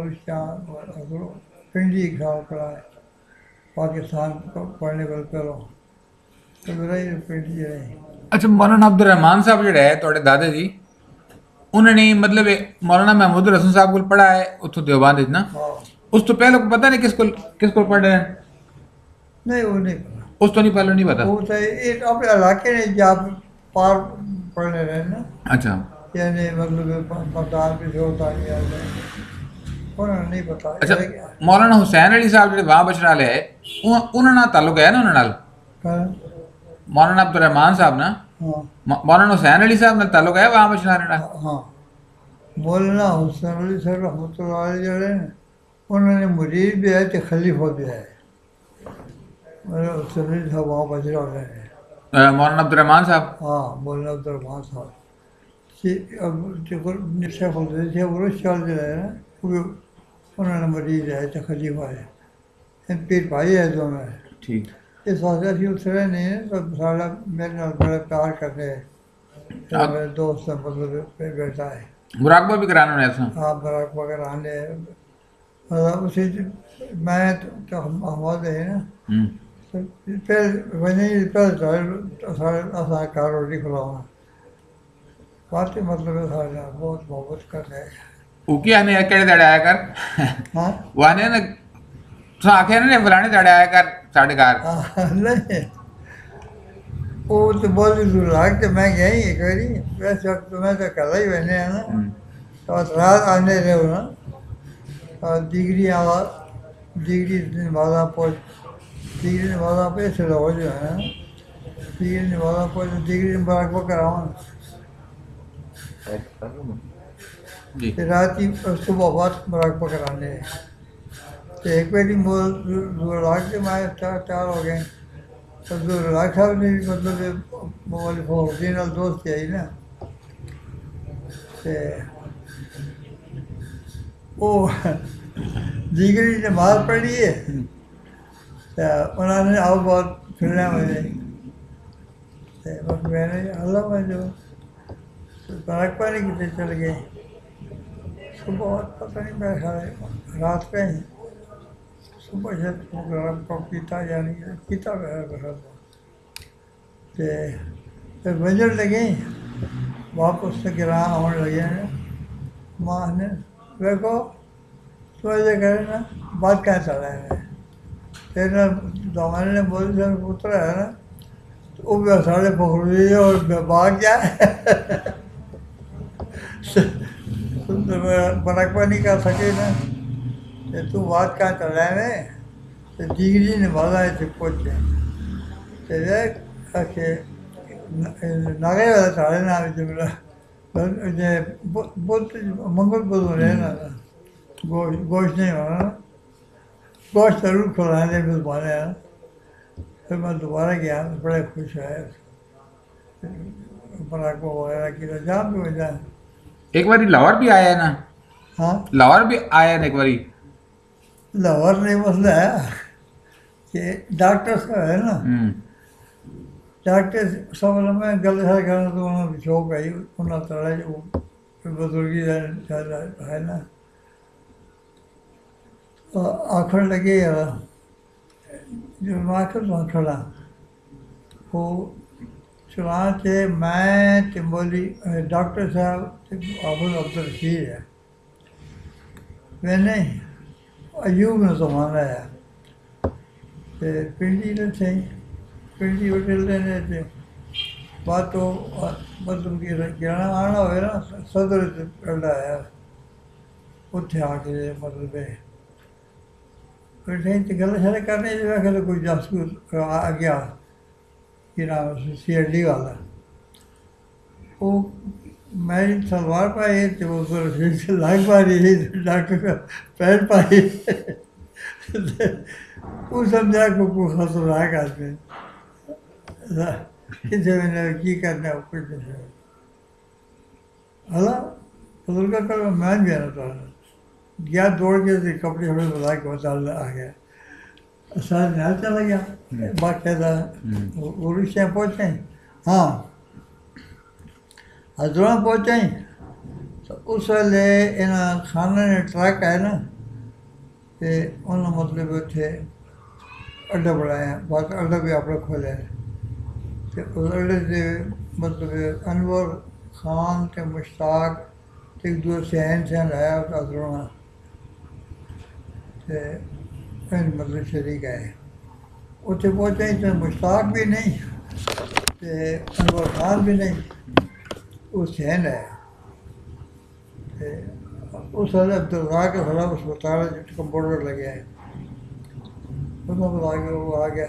पिंडी एक साल पढ़ाए पाकिस्तान पढ़ने को पहलों तो मेरा ही पिंडी रही अच्छा मौलाना अब्दुल रहमान साहब ਜਿਹੜੇ ਹੈ ਤੁਹਾਡੇ ਦਾਦੇ ਜੀ ਉਹਨਾਂ ਨੇ ਮਤਲਬ ਮੌਲਾਨਾ महमूद रसूल साहब ਕੋਲ ਪੜ੍ਹਾ ਹੈ ਉੱਥੋਂ ਦਿਓਬੰਦ ਵਿੱਚ ਨਾ हाँ ਉਸ ਤੋਂ ਪਹਿਲਾਂ ਪਤਾ ਨਹੀਂ ਕਿਸ ਕੋਲ ਪੜ੍ਹ ਰਹੇ नहीं वो नहीं ਉਸ ਤੋਂ ਨਹੀਂ ਪਹਿਲਾਂ ਨਹੀਂ ਪਤਾ वो तो एक अपने इलाके ने जहाँ पार पढ़ने रहे ना अच्छा यानी मतलब मतदान भी होता है उन्होंने नहीं पता अच्छा मौलाना हुसैन अली साहब ਜਿਹੜੇ ਵਾਹ ਬਸ਼ਰਾ ਵਾਲੇ ਹੈ ਉਹਨਾਂ ਨਾਲ ਤਾਲੁਕ ਹੈ ਨਾ ਉਹਨਾਂ ਨਾਲ मौलाना अब्दुल रहमान साहब ना हाँ मौलाना हुसैन अली साहब ਨਾਲ ਤਾਲੁਕ ਹੈ ਵਾਹ ਬਸ਼ਰਾ ਨਾਲ हाँ मौलाना हुसैन अली साहब रहमतुल्लाह अलैह जड़े ने उन्होंने मुरीद भी है तो खलीफा भी है मौलाना हुसैन अली साहब वहाँ बजरा हो रहे हैं मौलाना अब्दुल रहमान साहब हाँ मौलाना अब्दुल रहमान साहब अब जो निशा बोलते थे वो चाल जो है ना वो उन्होंने मरीज है तो खलीफा है पीर भाई है दोनों है ठीक इस वास्ते अभी उतरे नहीं है तो सारा मेरे नाल बड़े प्यार करते हैं। आप- मेरे दोस्त है मतलब बेटा है। मुराकबा भी कराना है ऐसा? आप बराक वगैरह आने मतलब उसी मैं तो हमारे है ना हम्म। तो फिर वही फिर सारे असा घर रोटी खिलाना बात ही मतलब है सारे नाल बहुत मोहब्बत करते हैं। उकी आने केड़े दड़े आया कर हाँ वो आने ना तो आखे ने फलाने दड़े आया कर साढ़े घर। हाँ नहीं वो तो बहुत दूर लाग के मैं गया ही एक बारी वैसे वक्त तो मैं तो कल ही बने है ना हम्म। तो रात आने रहे हो ना डिग्री आवाज डिग्री नवादा पहुँच डिग्री नवादा पे से हो जो है ना डिग्री नवादा पहुँच डिग्री मुबारक करावा जी ते रात ही सुबह बाद मुबारक कराने तो एक बारी मोल दूर लाग के मैं चार हो गए तो दूर लाग साहब ने भी मतलब मोबाइल फोन के नाल दोस्त आई ना ते वो डिग्री ने मार पड़ी है तो उन्होंने आओ बहुत फिरना मुझे तो बस मैंने अल्लाह में जो बरक पानी कितने चल गए सुबह और पता नहीं मैं रात पे ही सुबह से गरम को पीता यानी पीता मेरा बड़ा तो फिर बजर लगे वापस से गिरा आने लगे हैं माँ ने देखो तुम्हें करे ना बात क्या चल रहा है फिर ना दमाने ने बोली सर पुत्र है ना तो वो भी साढ़े पकड़ लिए और भाग गया बरक नहीं कर सके ना तो तू बात क्या कर रहा है तो डिग्री ने भागा है तो पहुँचे तो अच्छे नागे वाला साढ़े ना जमला बहुत मंगल बोल रहे हैं ना गोश्त गोश्त नहीं होना ना गोश्त जरूर खिलाने में माने हैं फिर मैं दोबारा गया तो बड़े खुश है बराक वगैरह की रजा भी हो जाए। एक बारी लाहौर भी आया है ना? हाँ लाहौर भी आया है ना एक बारी? लाहौर नहीं मसला है कि डॉक्टर साहब है ना हम्म। डॉक्टर सब में गल करना तो उन्होंने शौक है उन्होंने तरह जो बुजुर्गी है ना तो आखड़ लगे यार जो आखड़ तो खड़ा वो चला थे मैं ते बोली डॉक्टर साहब अबुल अब्दुल रशीद है मैंने अयूब ने तो माना है ते पिंडी ने थे पिंडी होटल ने थे बात तो मतलब कि जाना आना हो ना सदर पिंड आया उत्थे आके मतलब बैठे तो गल शल करने जो कोई जासूस आ गया कि नाम CID वाला वो मेरी सलवार पाई तो वो तो लाग पा रही थी डॉक्टर का पैर पाई वो समझा को खतरनाक आदमी किसी मैंने की करना है कुछ नहीं हला बुजुर्ग का मैं भी आना था गया दौड़ के कपड़े हमें बुला के बता आ गया सारे नहर चला गया बाकायदा उड़ीसा पहुँचे हाँ हजरा पहुँचे तो उस वेले इन्हें खाने ने ट्रक है ना तो उन्होंने मतलब उत्थे अड्डा बनाया बाकी अड्डा भी अपना खोलिया तो उस अड्डे से मतलब अनवर खान ते मुश्ताक ते एक दो सहन आया हजरा तो मतलब शरीक है उत्थे पहुँचे तो मुश्ताक भी नहीं तो अनवर खान भी नहीं वो सहन है उस वाले अब्दुल्ला के खिलाफ अस्पताल कंपाउंडर लगे हैं उसमें बुला के वो आ गया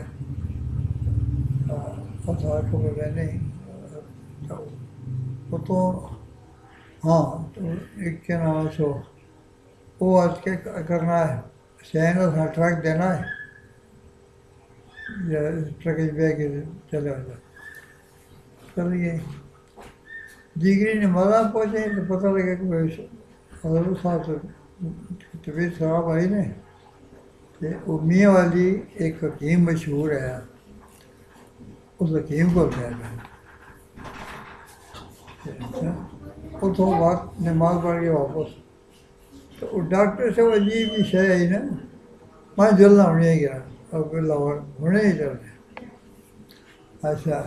पता को बोले नहीं तो हाँ तो एक के नाम सो वो आज के करना है सहन और ट्रक देना है या ट्रक बैग चले चलिए डिग्री ने मज़ा पहुँचे तो पता लगा कि भाई हजरत साहब तो तबीयत खराब आई नहीं ते वो मियाँ वाली एक हकीम मशहूर है, उस हकीम को गया मैं। उतो वक्त नमाज पढ़ के वापस, तो वो डॉक्टर से वो अजीब ही शय आई ना, मैं जलना होने ही गया, अब लाहौर होने ही चल गया। अच्छा,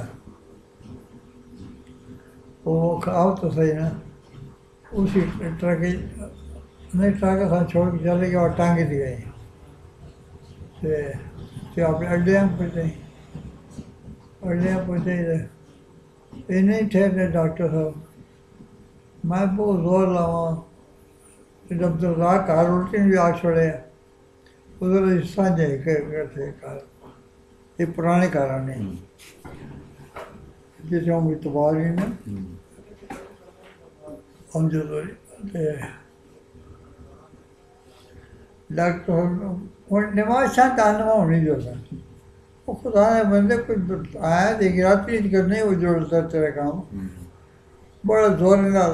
वो आओ तो सही ना, उसी ट्रक नहीं, ट्रक साथ छोड़ के चले गए और टांगे दी गई। तो अपने अड्डे में पहुँचे, अड्डे में पहुँचे ये नहीं ठहरे डॉक्टर साहब, मैं बहुत जोर लावा, जब तक रात कार उल्टी भी आ छोड़े, उधर सांझे करते कार, ये पुराने कार नहीं जिसे हम इतबार ही ना, हम जो डॉक्टर और नमाज शांत आना होनी जो था, वो खुदा ने बंदे कुछ आया देखी रात नहीं करने वो जोड़ता तेरा काम, बड़ा जोर नाल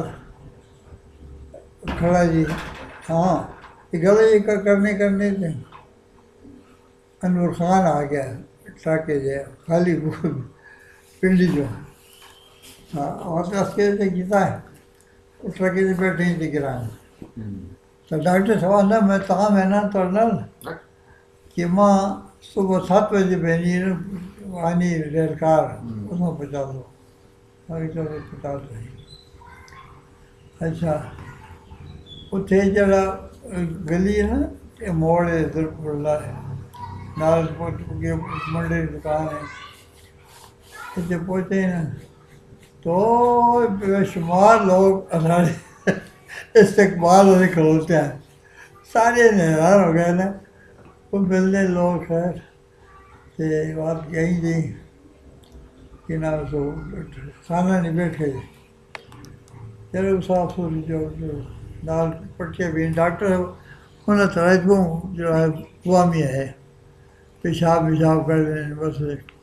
खड़ा जी। हाँ, ये गले ये करने करने थे, अनवर खान आ गया ट्रके जो खाली पिंडी जो, हाँ और दस के से गीता है, उस ट्रके से बैठे ही थे गिराने। तो डॉक्टर सवाल ना मैं तहाँ मैं ना तो ना कि माँ सुबह 7 बजे बहनी आनी रेल कार, उसमें पहुँचा दो, अभी चलो पहुँचा दो। अच्छा, उत्थे जरा गली है ना, ये मोड़ है इधर पुरला है, नाल के मंडे की दुकान है, इतने पहुँचे ना तो बेशुमार लोग अनाड़े इस्तेकबाल वाले खलोते हैं, सारे हैरान हो गए ना, वो मिलने लोग खैर तो बात कहीं थी कि ना तो खाना नहीं बैठे, चलो साफ सुथरी जो नाल पट्टियाँ भी डॉक्टर उन्हें तराजू जो है गुआमी है, पेशाब विशाब कर देने बस।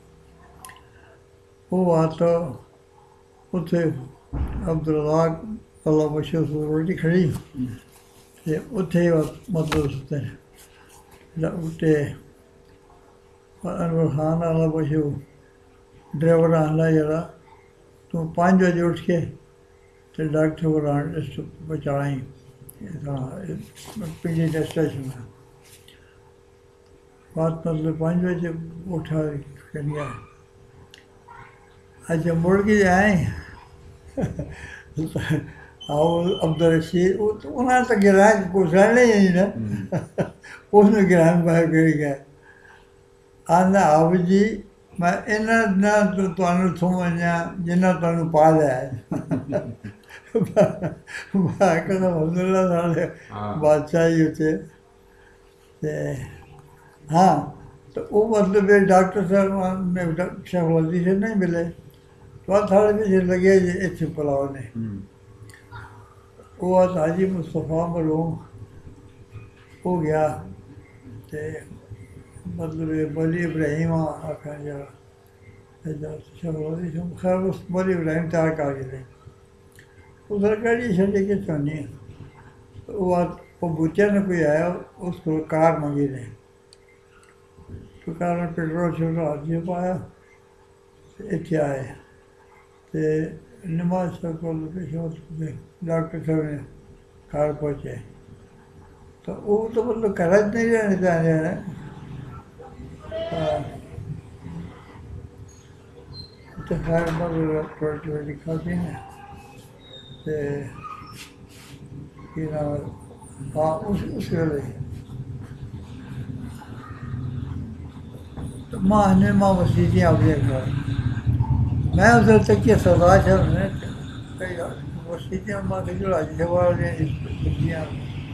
वो बात तो उत्थे अब्दुल्लाह अल्लाह मशहूर रोटी खड़ी ते उत्थे मतलब सुते उठे अनवर खान अल्लाह मशहूर ड्राइवर आना जरा तू 5 बजे उठ के तो डॉक्टर को बचाई पिंडी स्टेशन में, बात मतलब 5 बजे उठा करिया। अच्छा मुड़ के आए आओ अब्दुल रशीद उन्होंने तो गिराया गुजारने ही ना, उसने गिराया बाहर कर गया आंदा आओ जी मैं इन्हें ना तो तुहानू समझा जिन्हें तुहानू पा लिया है। मैं कहता अब्दुल्ला साढ़े बादशाही उसे हाँ, तो वो मतलब डॉक्टर साहब ने शेखवली से नहीं मिले तो साढ़े पीछे लगे जी इतने पुलाव ने, वो हाजी मुस्तफ़ा मरूम हो गया तो मतलब बली इब्राहिम आखा जरा शेखवली से खैर उस बली इब्राहिम तैयार कर गए उधर गाड़ी छड़े के चौनी, तो वो बूचा ने कोई आया उसको कार मंगी ने, तो कार में पेट्रोल शोट्रोल हाथी पाया इतने आए तो नमाज डॉक्टर साहब ने घर पहुँचे तो वो तो मतलब करज नहीं रहने चाहते हैं। तो खैर मतलब थोड़ी थोड़ी खाती ना तो कि ना हाँ उस वेले तो माँ ने माँ वसीतियाँ अपने घर मैं उधर तक की सदा चल रहे कई वसीतियाँ माँ के जो आज जवाब ने सब्जियाँ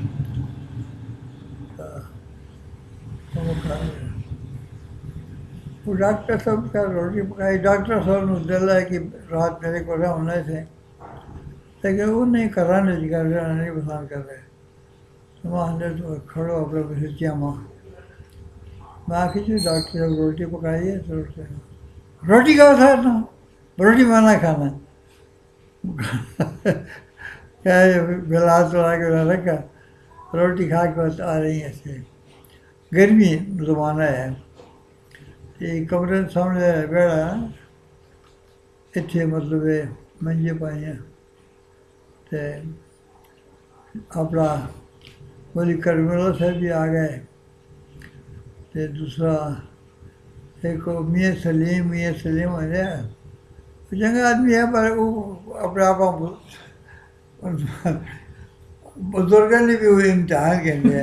वो डॉक्टर साहब का रोटी पकाई, डॉक्टर साहब ने दिल है कि रात मेरे को होने थे लेकिन वो नहीं कराने कर रहे नहीं पसंद कर रहे, तो माँ ने तो खड़ो अपने वसीतियाँ माँ मैं आखिर जो डॉक्टर साहब रोटी पकाई है तो रोटी का था ना रोटी माना खाना क्या बिलास लगा के रखा रोटी खा के बस आ रही है ऐसे गर्मी जमाना है ते कमरे दे सामने बेड़ा इत्थे मतलब मंजे पाइयां ते अपना बोली करमला साहब भी आ गए ते दूसरा एक वो मियाँ सलीम हो रहा चंगा आदमी है पर वो अपने आप बुजुर्गों ने भी वो इम्तिहान के लिए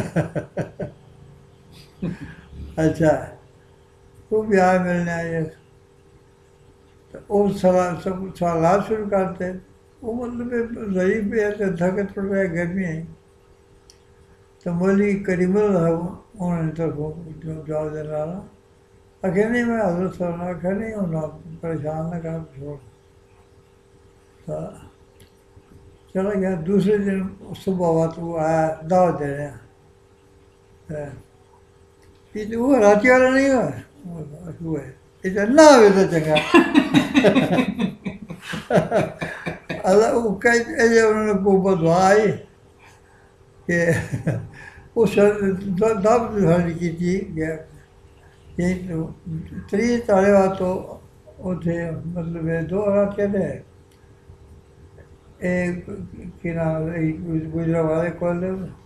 अच्छा वो भी आए मिलने आए तो वो सवाल सब सवाल शुरू करते वो मतलब ज़ईफ़ भी है तो थके थोड़ा रहा गर्मी है तो मौली करीमुल है उन्होंने तो जवाब दे रहा आखिर नहीं मैं हजरत सर आखिर नहीं होना परेशान न कर छोड़ तो चला गया दूसरे दिन सुबह हुआ तो वो आया दावत दे रहे हैं ये वो रात वाला नहीं हुआ वो है इधर ना आवे तो चंगा अल्लाह वो कई ऐसे उन्होंने को बदवा आई कि उस दावत हल्दी की थी कि त्री ताले बात तो वो थे मतलब दो रात के थे एक कि नाम गुजरा वाले कॉल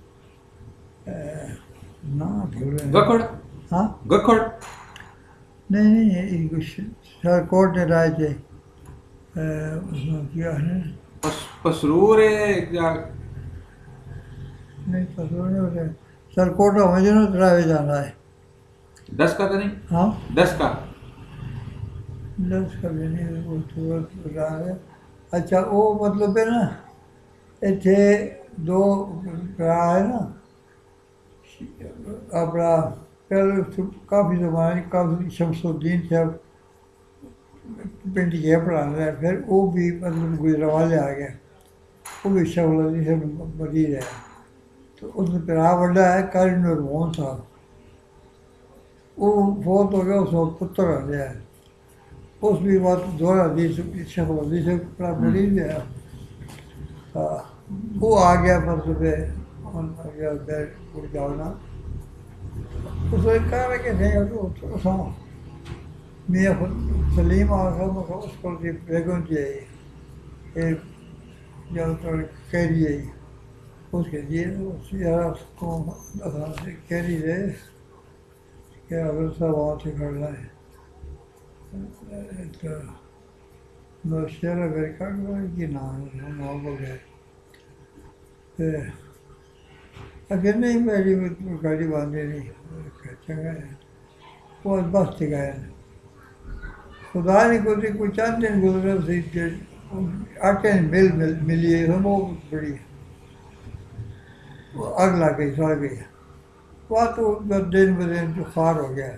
ना भूल गखड़ हाँ गखड़ नहीं नहीं कुछ सर कोर्ट ने राय थे उसमें किया है पसरूर है या नहीं पसंद नहीं होते सर कोर्ट मुझे ना ड्राइवे जाना है 10 का तो नहीं हाँ 10 का 10 का भी नहीं वो तुरंत रहा है अच्छा वो मतलब है ना इतने दो रहा है ना अपना पहले काफ़ी ज़माने काफ़ी शमसुद्दीन साहब पिंड के पढ़ाने रहे फिर वो भी मतलब गुजरावाले आ गए वो भी शमसुद्दीन से मरीज है तो उसमें पिरा बड़ा है कारी नूर मोहन साहब वो बहुत हो गया उसमें पुत्र आ गया है उस भी बात दोहरा दी शमसुद्दीन से बड़ा मरीज है हाँ वो आ गया मतलब आ गया उधर जाना उसने कहा कि नहीं तो मियाँ सलीम आ गया मतलब उसको बेगम चाहिए जब तो कह रही है उसके लिए यार उसको कह रही है कि अगर सब वहाँ से करना है तो नौशेर अमेरिका की नाम हो गया अगर नहीं मेरी गाड़ी बांधी नहीं चंगा है वो बस गए खुदा ने कुछ चंद दिन गुजरे थे आके मिली है वो बड़ी वो आग लग गई सड़ गई वहाँ तो दिन ब दिन बुखार हो गया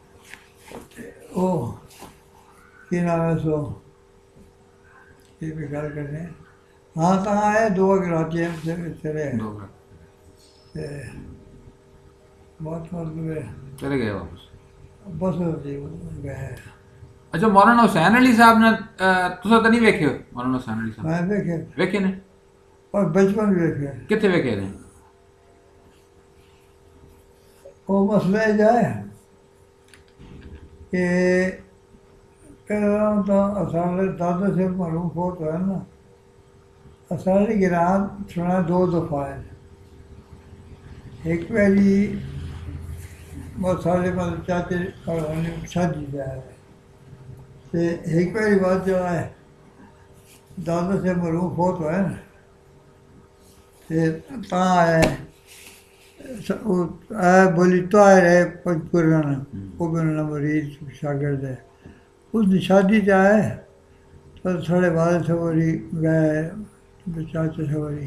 ओ की नाम है सो ये भी गल करने हाँ कहाँ आए 2 रात चले बहुत मतलब चले गए वापस बस गए अच्छा मौलाना हुसैन अली साहब ने तुसा तो नहीं वेखे मौलाना हुसैन अली साहब मैं देखे वेखे ने और बचपन भी देखे कितने वेखे ने वो मसला जाए कि तो असाले दादा से मालूम फोट है ना असाले गिरान सुना 2 दफ़ा है एक बारी साढ़े मतलब चाचे शादी जाए तो एक बारी बात जो है दादा से मरूम फोत है ना तो आए बोली तो आए रहे पुराना वो भी उन्होंने मरीज शागिर्द है उसने शादी जाए तो थोड़े बाद से वही गए चाचे से वही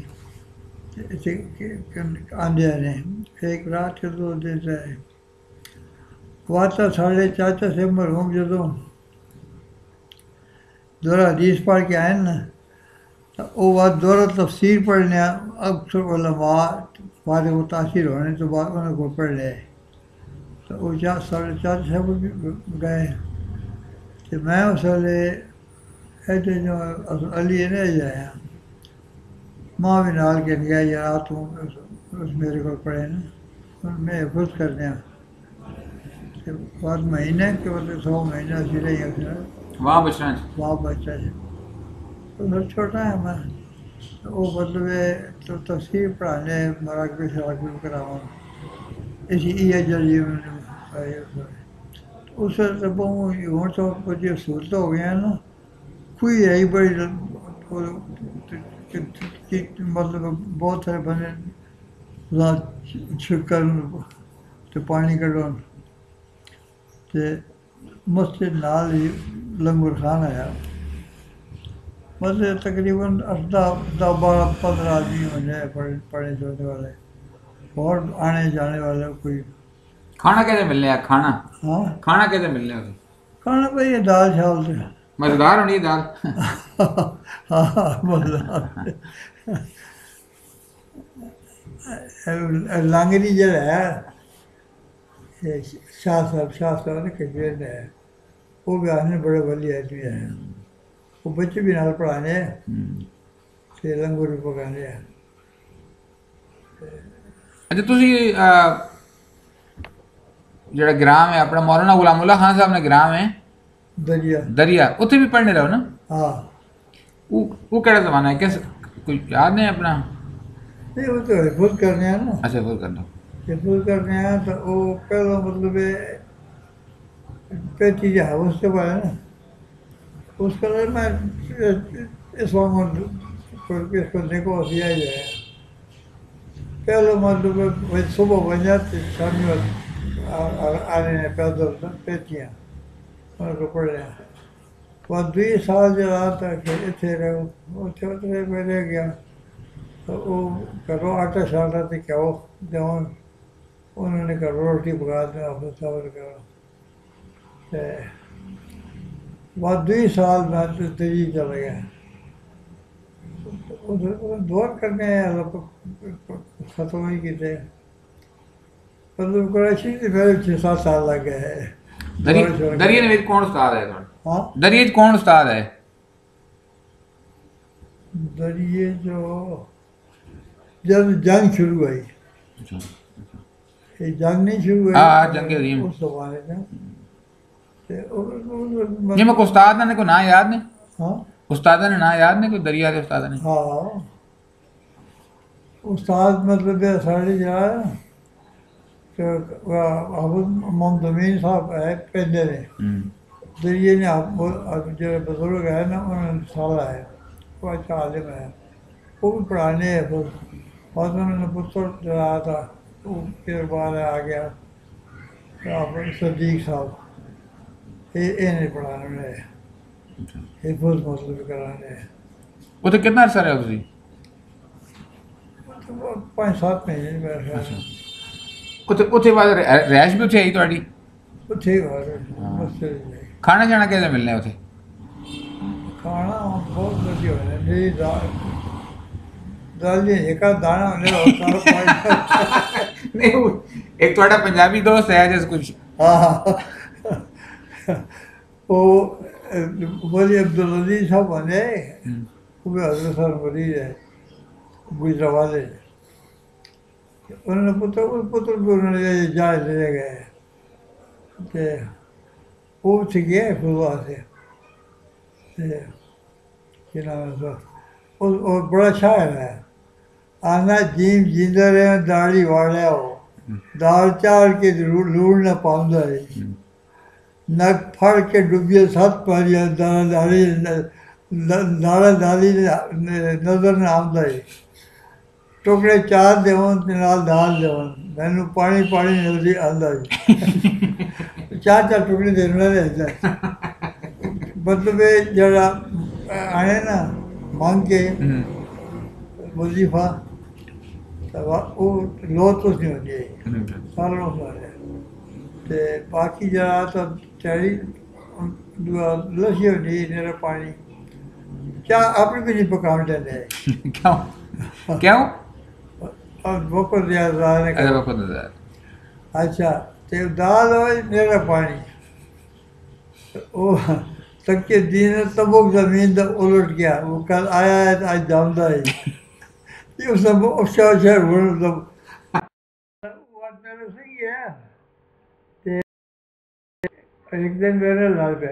आंदे ने एक रात के 2 दिन रहे वाता साढ़े चाचा से मरहूम जो दोहरा हदीस पढ़ के आए ना तो वो बात दोहरा तफसीर पढ़ने अक्सर उलमा फारे मुतासिर होने तो बाद उन्हें को पढ़ ले तो वो साढ़े चाचा से गए तो मैं उस वाले ऐसे जो अली ने जाया माँ भी नाल के गया यार तुम उस मेरे को पढ़े ना मैं खुद करने ते बाद महीने के बाद 100 महीना सी रही है वहाँ बचना है। वहाँ बच्चा है तो घर छोटा है मैं वो मतलब तो तफसीर पढ़ाने मराकबी शराकबी करावा इसी ये जरिए मैंने उस तो बहुत यूँ तो कुछ सूरत हो गया ना कोई है ही बड़ी मतलब बहुत सारे बने छिक्कर तो पानी कढोन ते मस्जिद नाल ही लंगर खाना है मतलब तकरीबन 10-12-15 आदमी होने पढ़े छोड़ने वाले और आने जाने वाले कोई खाना कैसे मिलने है खाना? हाँ खाना कैसे मिलने है? खाना भाई ये दाल चावल से मजेदार होनी है दाल। हाँ मज़ेदार लांगरी जड़ा है ये शाह साहब ने कश्मीर में है वो भी आने बड़े वली आदमी है वो बच्चे भी नाल पढ़ाने हैं ते लंगर भी पकाने हैं अच्छा ਤੁਸੀਂ ਜਿਹੜਾ ਗ੍ਰਾਮ ਹੈ ਆਪਣਾ ਮੌਲਾਨਾ ਗੁਲਾਮੁੱਲਾ ਖਾਨ ਸਾਹਿਬ ਨੇ ਗ੍ਰਾਮ ਹੈ दरिया दरिया ਉੱਥੇ ਵੀ ਪੜ੍ਹਨੇ ਰਹੋ ਨਾ? हाँ वो ਕਿਹੜਾ ਜ਼ਮਾਨਾ है? कैसे कोई याद नहीं अपना? नहीं वो तो हिफुज करने हैं ना अच्छा फुल कर दो। हिफुज करने हैं तो वो पहला मतलब पे चीज़ें है उसके बाद ना उसके लिए मैं इस वक्त इसको देखो दिया ही है पहले मतलब वही सुबह बन जाती शामी आने ने पैदल पेटियाँ उनको पढ़ लिया वह 2 साल जो रहा था कि इतने रहो उतरे में रह गया तो वो करो आटा शाटा तो क्या हो जवान उन्होंने कहा रोटी पका दो अपने सबर करो वह 2 साल बाद तो दिल्ली चला गया उधर दौर करने खत्म ही की थे मतलब कराची से फिर 6-7 साल लग गए हैं दरिया ਦੇ ਵਿੱਚ ਕੌਣ ਉਸਤਾਦ ਹੈ ਤੁਹਾਡਾ? हाँ दरिया 'ਚ कौन उस्ताद है? दरिए जो जब जंग शुरू हुई ये जंग नहीं शुरू हुई हाँ, जंग अज़ीम। उस जमाने में ते ये मैं कोई उस्ताद ने कोई ना याद नहीं? हाँ उस्ताद ने ना याद नहीं कोई दरिया के उस्ताद ने? हाँ उस्ताद मतलब ये साढ़े जा तो मोमदमीन साहब है पेंदे ने दरिए ने जो बुजुर्ग है ना उन्होंने साला है वो अच्छा आलिम है वो भी पढ़ाने है फिर बाद में उन्होंने पुत्र चलाया था वो फिर बाद आ गया अपने सदीक साहब ये नहीं पढ़ाने में हिफुज मतलब कराने हैं ਉੱਥੇ ਕਿੰਨਾ ਅਰਸਾ ਰਹੇ ਤੁਸੀਂ? 5-7 महीने मेरा ख्याल ਉੱਥੇ ਬਾਅਦ ਰਹਿਸ਼ ਵੀ ਉੱਥੇ ਆਈ ਤੁਹਾਡੀ? वो ठीक है मस्जिद में ਖਾਣਾ ਜਾਣਾ कैसे मिलने है ਉੱਥੇ? खाना बहुत बढ़िया है मेरी दाल जी एक आध दाना होने नहीं एक ਤੁਹਾਡਾ ਪੰਜਾਬੀ ਦੋਸਤ ਹੈ ਜਿਸ ਕੁਝ हाँ वो वली अब्दुल अजीज साहब बने वो भी हजरत साहब मरीज है गुजरावाले उन्होंने पुत्र भी उन्होंने जहाज ले गए ते वो उठ गए फुलवा से क्या नाम है और बड़ा शायर है आना जीम जिंदा रहे दाढ़ी वाड़िया हो दाल चाल के लूण न पाਉਂਦਾ है नक फड़ के डुबिए 7 पारिया दाड़ा दाली नजर न आਉਂਦਾ है टुकड़े 4 देवन ते नाल दाल देवन मैनू पानी पानी नजर आਉਂਦਾ है 4 टुकड़े देने रहता मतलब जरा आए ना मांग के वजीफा वो लो तो नहीं होती सालों सारे ते बाकी जरा तो चारी लस्सी होती मेरा पानी क्या अपने भी नहीं पकाने देते क्यों क्यों? और वक़्त दिया ने अरे वक़्त दिया अच्छा ते दाल हो मेरा पानी वो तक के दिन तबुक जमीन दा उलट गया वो कल आया है आज जामदा है ये सब अच्छा अच्छा वो सब मेरे सही है। ते एक दिन मेरे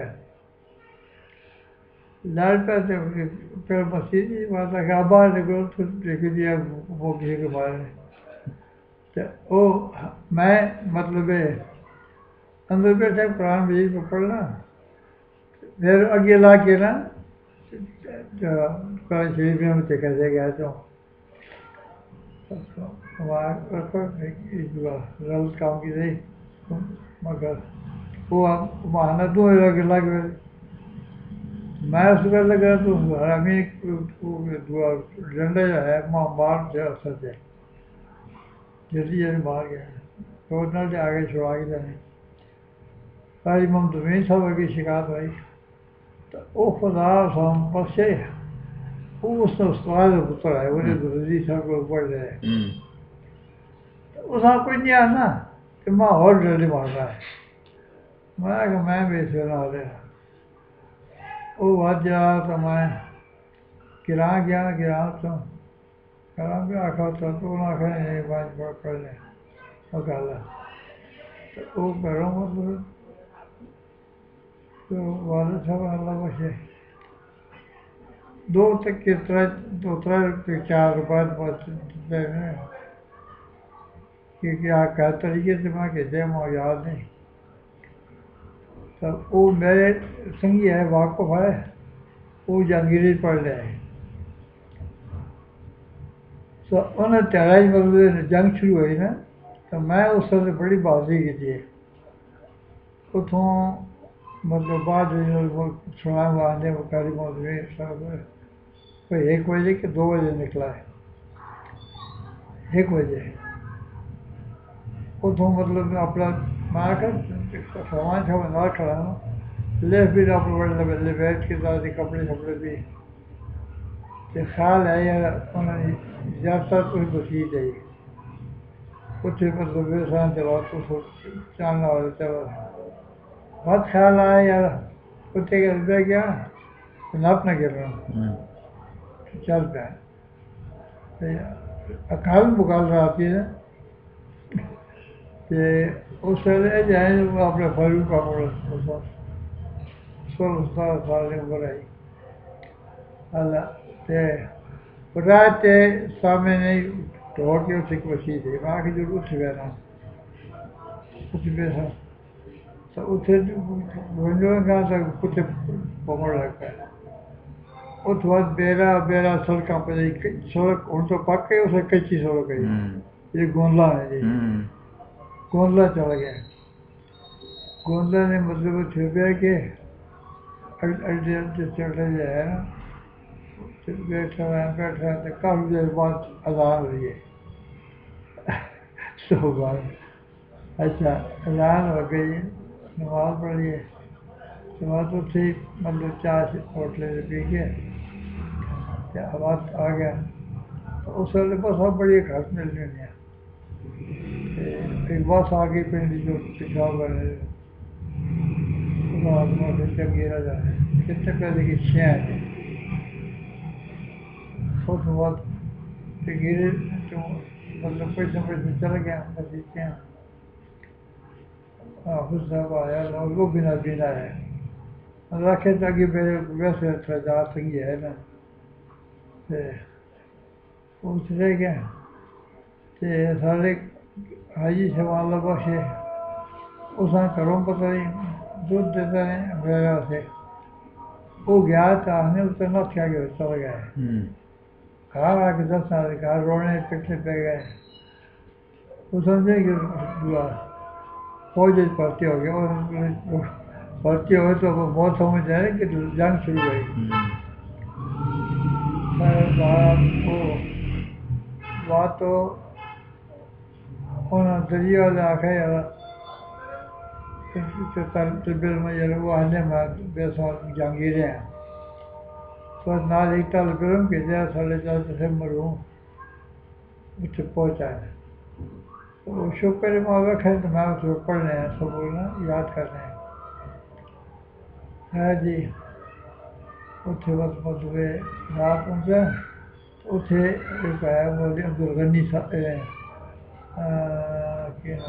लड़ पे तो फिर मसीह जी माता का बाहर निकलो तो देख दिया वो किसी के बारे में। तो वो मैं मतलब अंदर बैठे कुरान मजीद को पढ़ना, फिर आगे ला के ना जो कुरान शरीफ में मुझे कैसे गया तो हमारा गलत काम की नहीं, मगर वो बहाना तो लगे लगे मैं उसका लगा तो हमें डंडा जो है मार दिया असर से जल्दी जल्दी मार गया तो उतना से आगे छुड़ा के जाने सारी ममदूमी सब की शिकायत हुई तो वो खुदा हम बसे वो उसने उस्ताद पुत्र है वो दूसरी सब लोग पढ़ रहे हैं तो उसका कोई नहीं आना कि मैं और जल्दी मार रहा है मैं भी सुना रहा वो बात जा तो मैं गिरा गया गिरा तो करा भी आखा तो ना आखा ये बात पढ़ ले और गाला तो वो करो मतलब तो वाले सब अल्लाह बचे दो तक के तरह दो तरह चार बाद कि क्या क्या तरीके से मैं कहते मुझे याद नहीं तो वो मेरे संगी है वाकफ है वो जहांगीर पढ़ रहे हैं तो उन्हें तेरा ही मतलब जंग शुरू हुई ना तो मैं उस से बड़ी बाजी की थी उतों मतलब बाद सुना आने कारी मौसमी सब कोई 1 बजे के 2 बजे निकला है 1 बजे उतों मतलब अपना मार कर सामान सब ना खड़ा ले फिर अपने बल्ले बैठ के साथ कपड़े शपड़े भी तो ख्याल है यार उन्होंने ज़्यादा कोई बसी चाहिए कुछ मतलब व्यवसाय चला तो जानना वाले चला बहुत ख्याल आया यार कुत्ते के रुपये गया तो नाप न गिर रहा चल पे अकाल बुकाल रहा आती है कि उस वेले जाए अपने फरू का मुड़ 16-17 साल की उम्र आई अल्लाह ते रात के सामने नहीं दौड़ के उसे वसी थी वहाँ की जो उठ गया उठ गया तो उसे कहाँ तक कुछ पकड़ लगता है उस बाद बेरा बेरा सड़क पर सड़क हूँ तो पक गई उसे कच्ची सड़क गई ये गोंदला है जी गोंदला चला गया गोंदला ने मतलब छुपया के अड्डे अड्डे चढ़े जाए ना बैठा तो काफ़ी देर बाद अजान हुई है सो बाद अच्छा अजान हो गई नमाज पढ़ी है नमाज तो थी मतलब चाय होटल से पी के आवाज आ गया तो उस वेले बस अब बड़ी घट मिलनी है एक बस आ गई पिंड जो पेशाब करने चंगी रह जाए कितने पैसे की 6 है उस बाद गिरे तो मतलब पैसे पैसे चल गया बस हाफिज साहब आया वो बिना बिना है रखे ताकि मेरे वैसे जा संगी है ना पूछ रहे क्या ते सारे हाजी सवाल बख्शे उस घरों पता नहीं दूध देता है मेरा से वो गया चाहने उससे न क्या गया चल गया घर आके 10 साल घर रोने पिटने पे गए वो समझे कि दुआ फौज भर्ती हो गया और भर्ती हो तो वो बहुत समझ जाए कि जंग शुरू हुई बात तो उन्होंने दरिया वाले आखे यार बिल में यार वो आने में बेसाल जहांगीर हैं तो नाल एक ताल बिल के दिया 4.5 मरूँ उसे पहुँचाए तो शुक्र माँ है तो मैं उसको पढ़ रहे हैं सब बोलना याद कर रहे हैं है जी उसे बस मतलब रात पहुँचा उसे एक है बोली अब्दुल गनी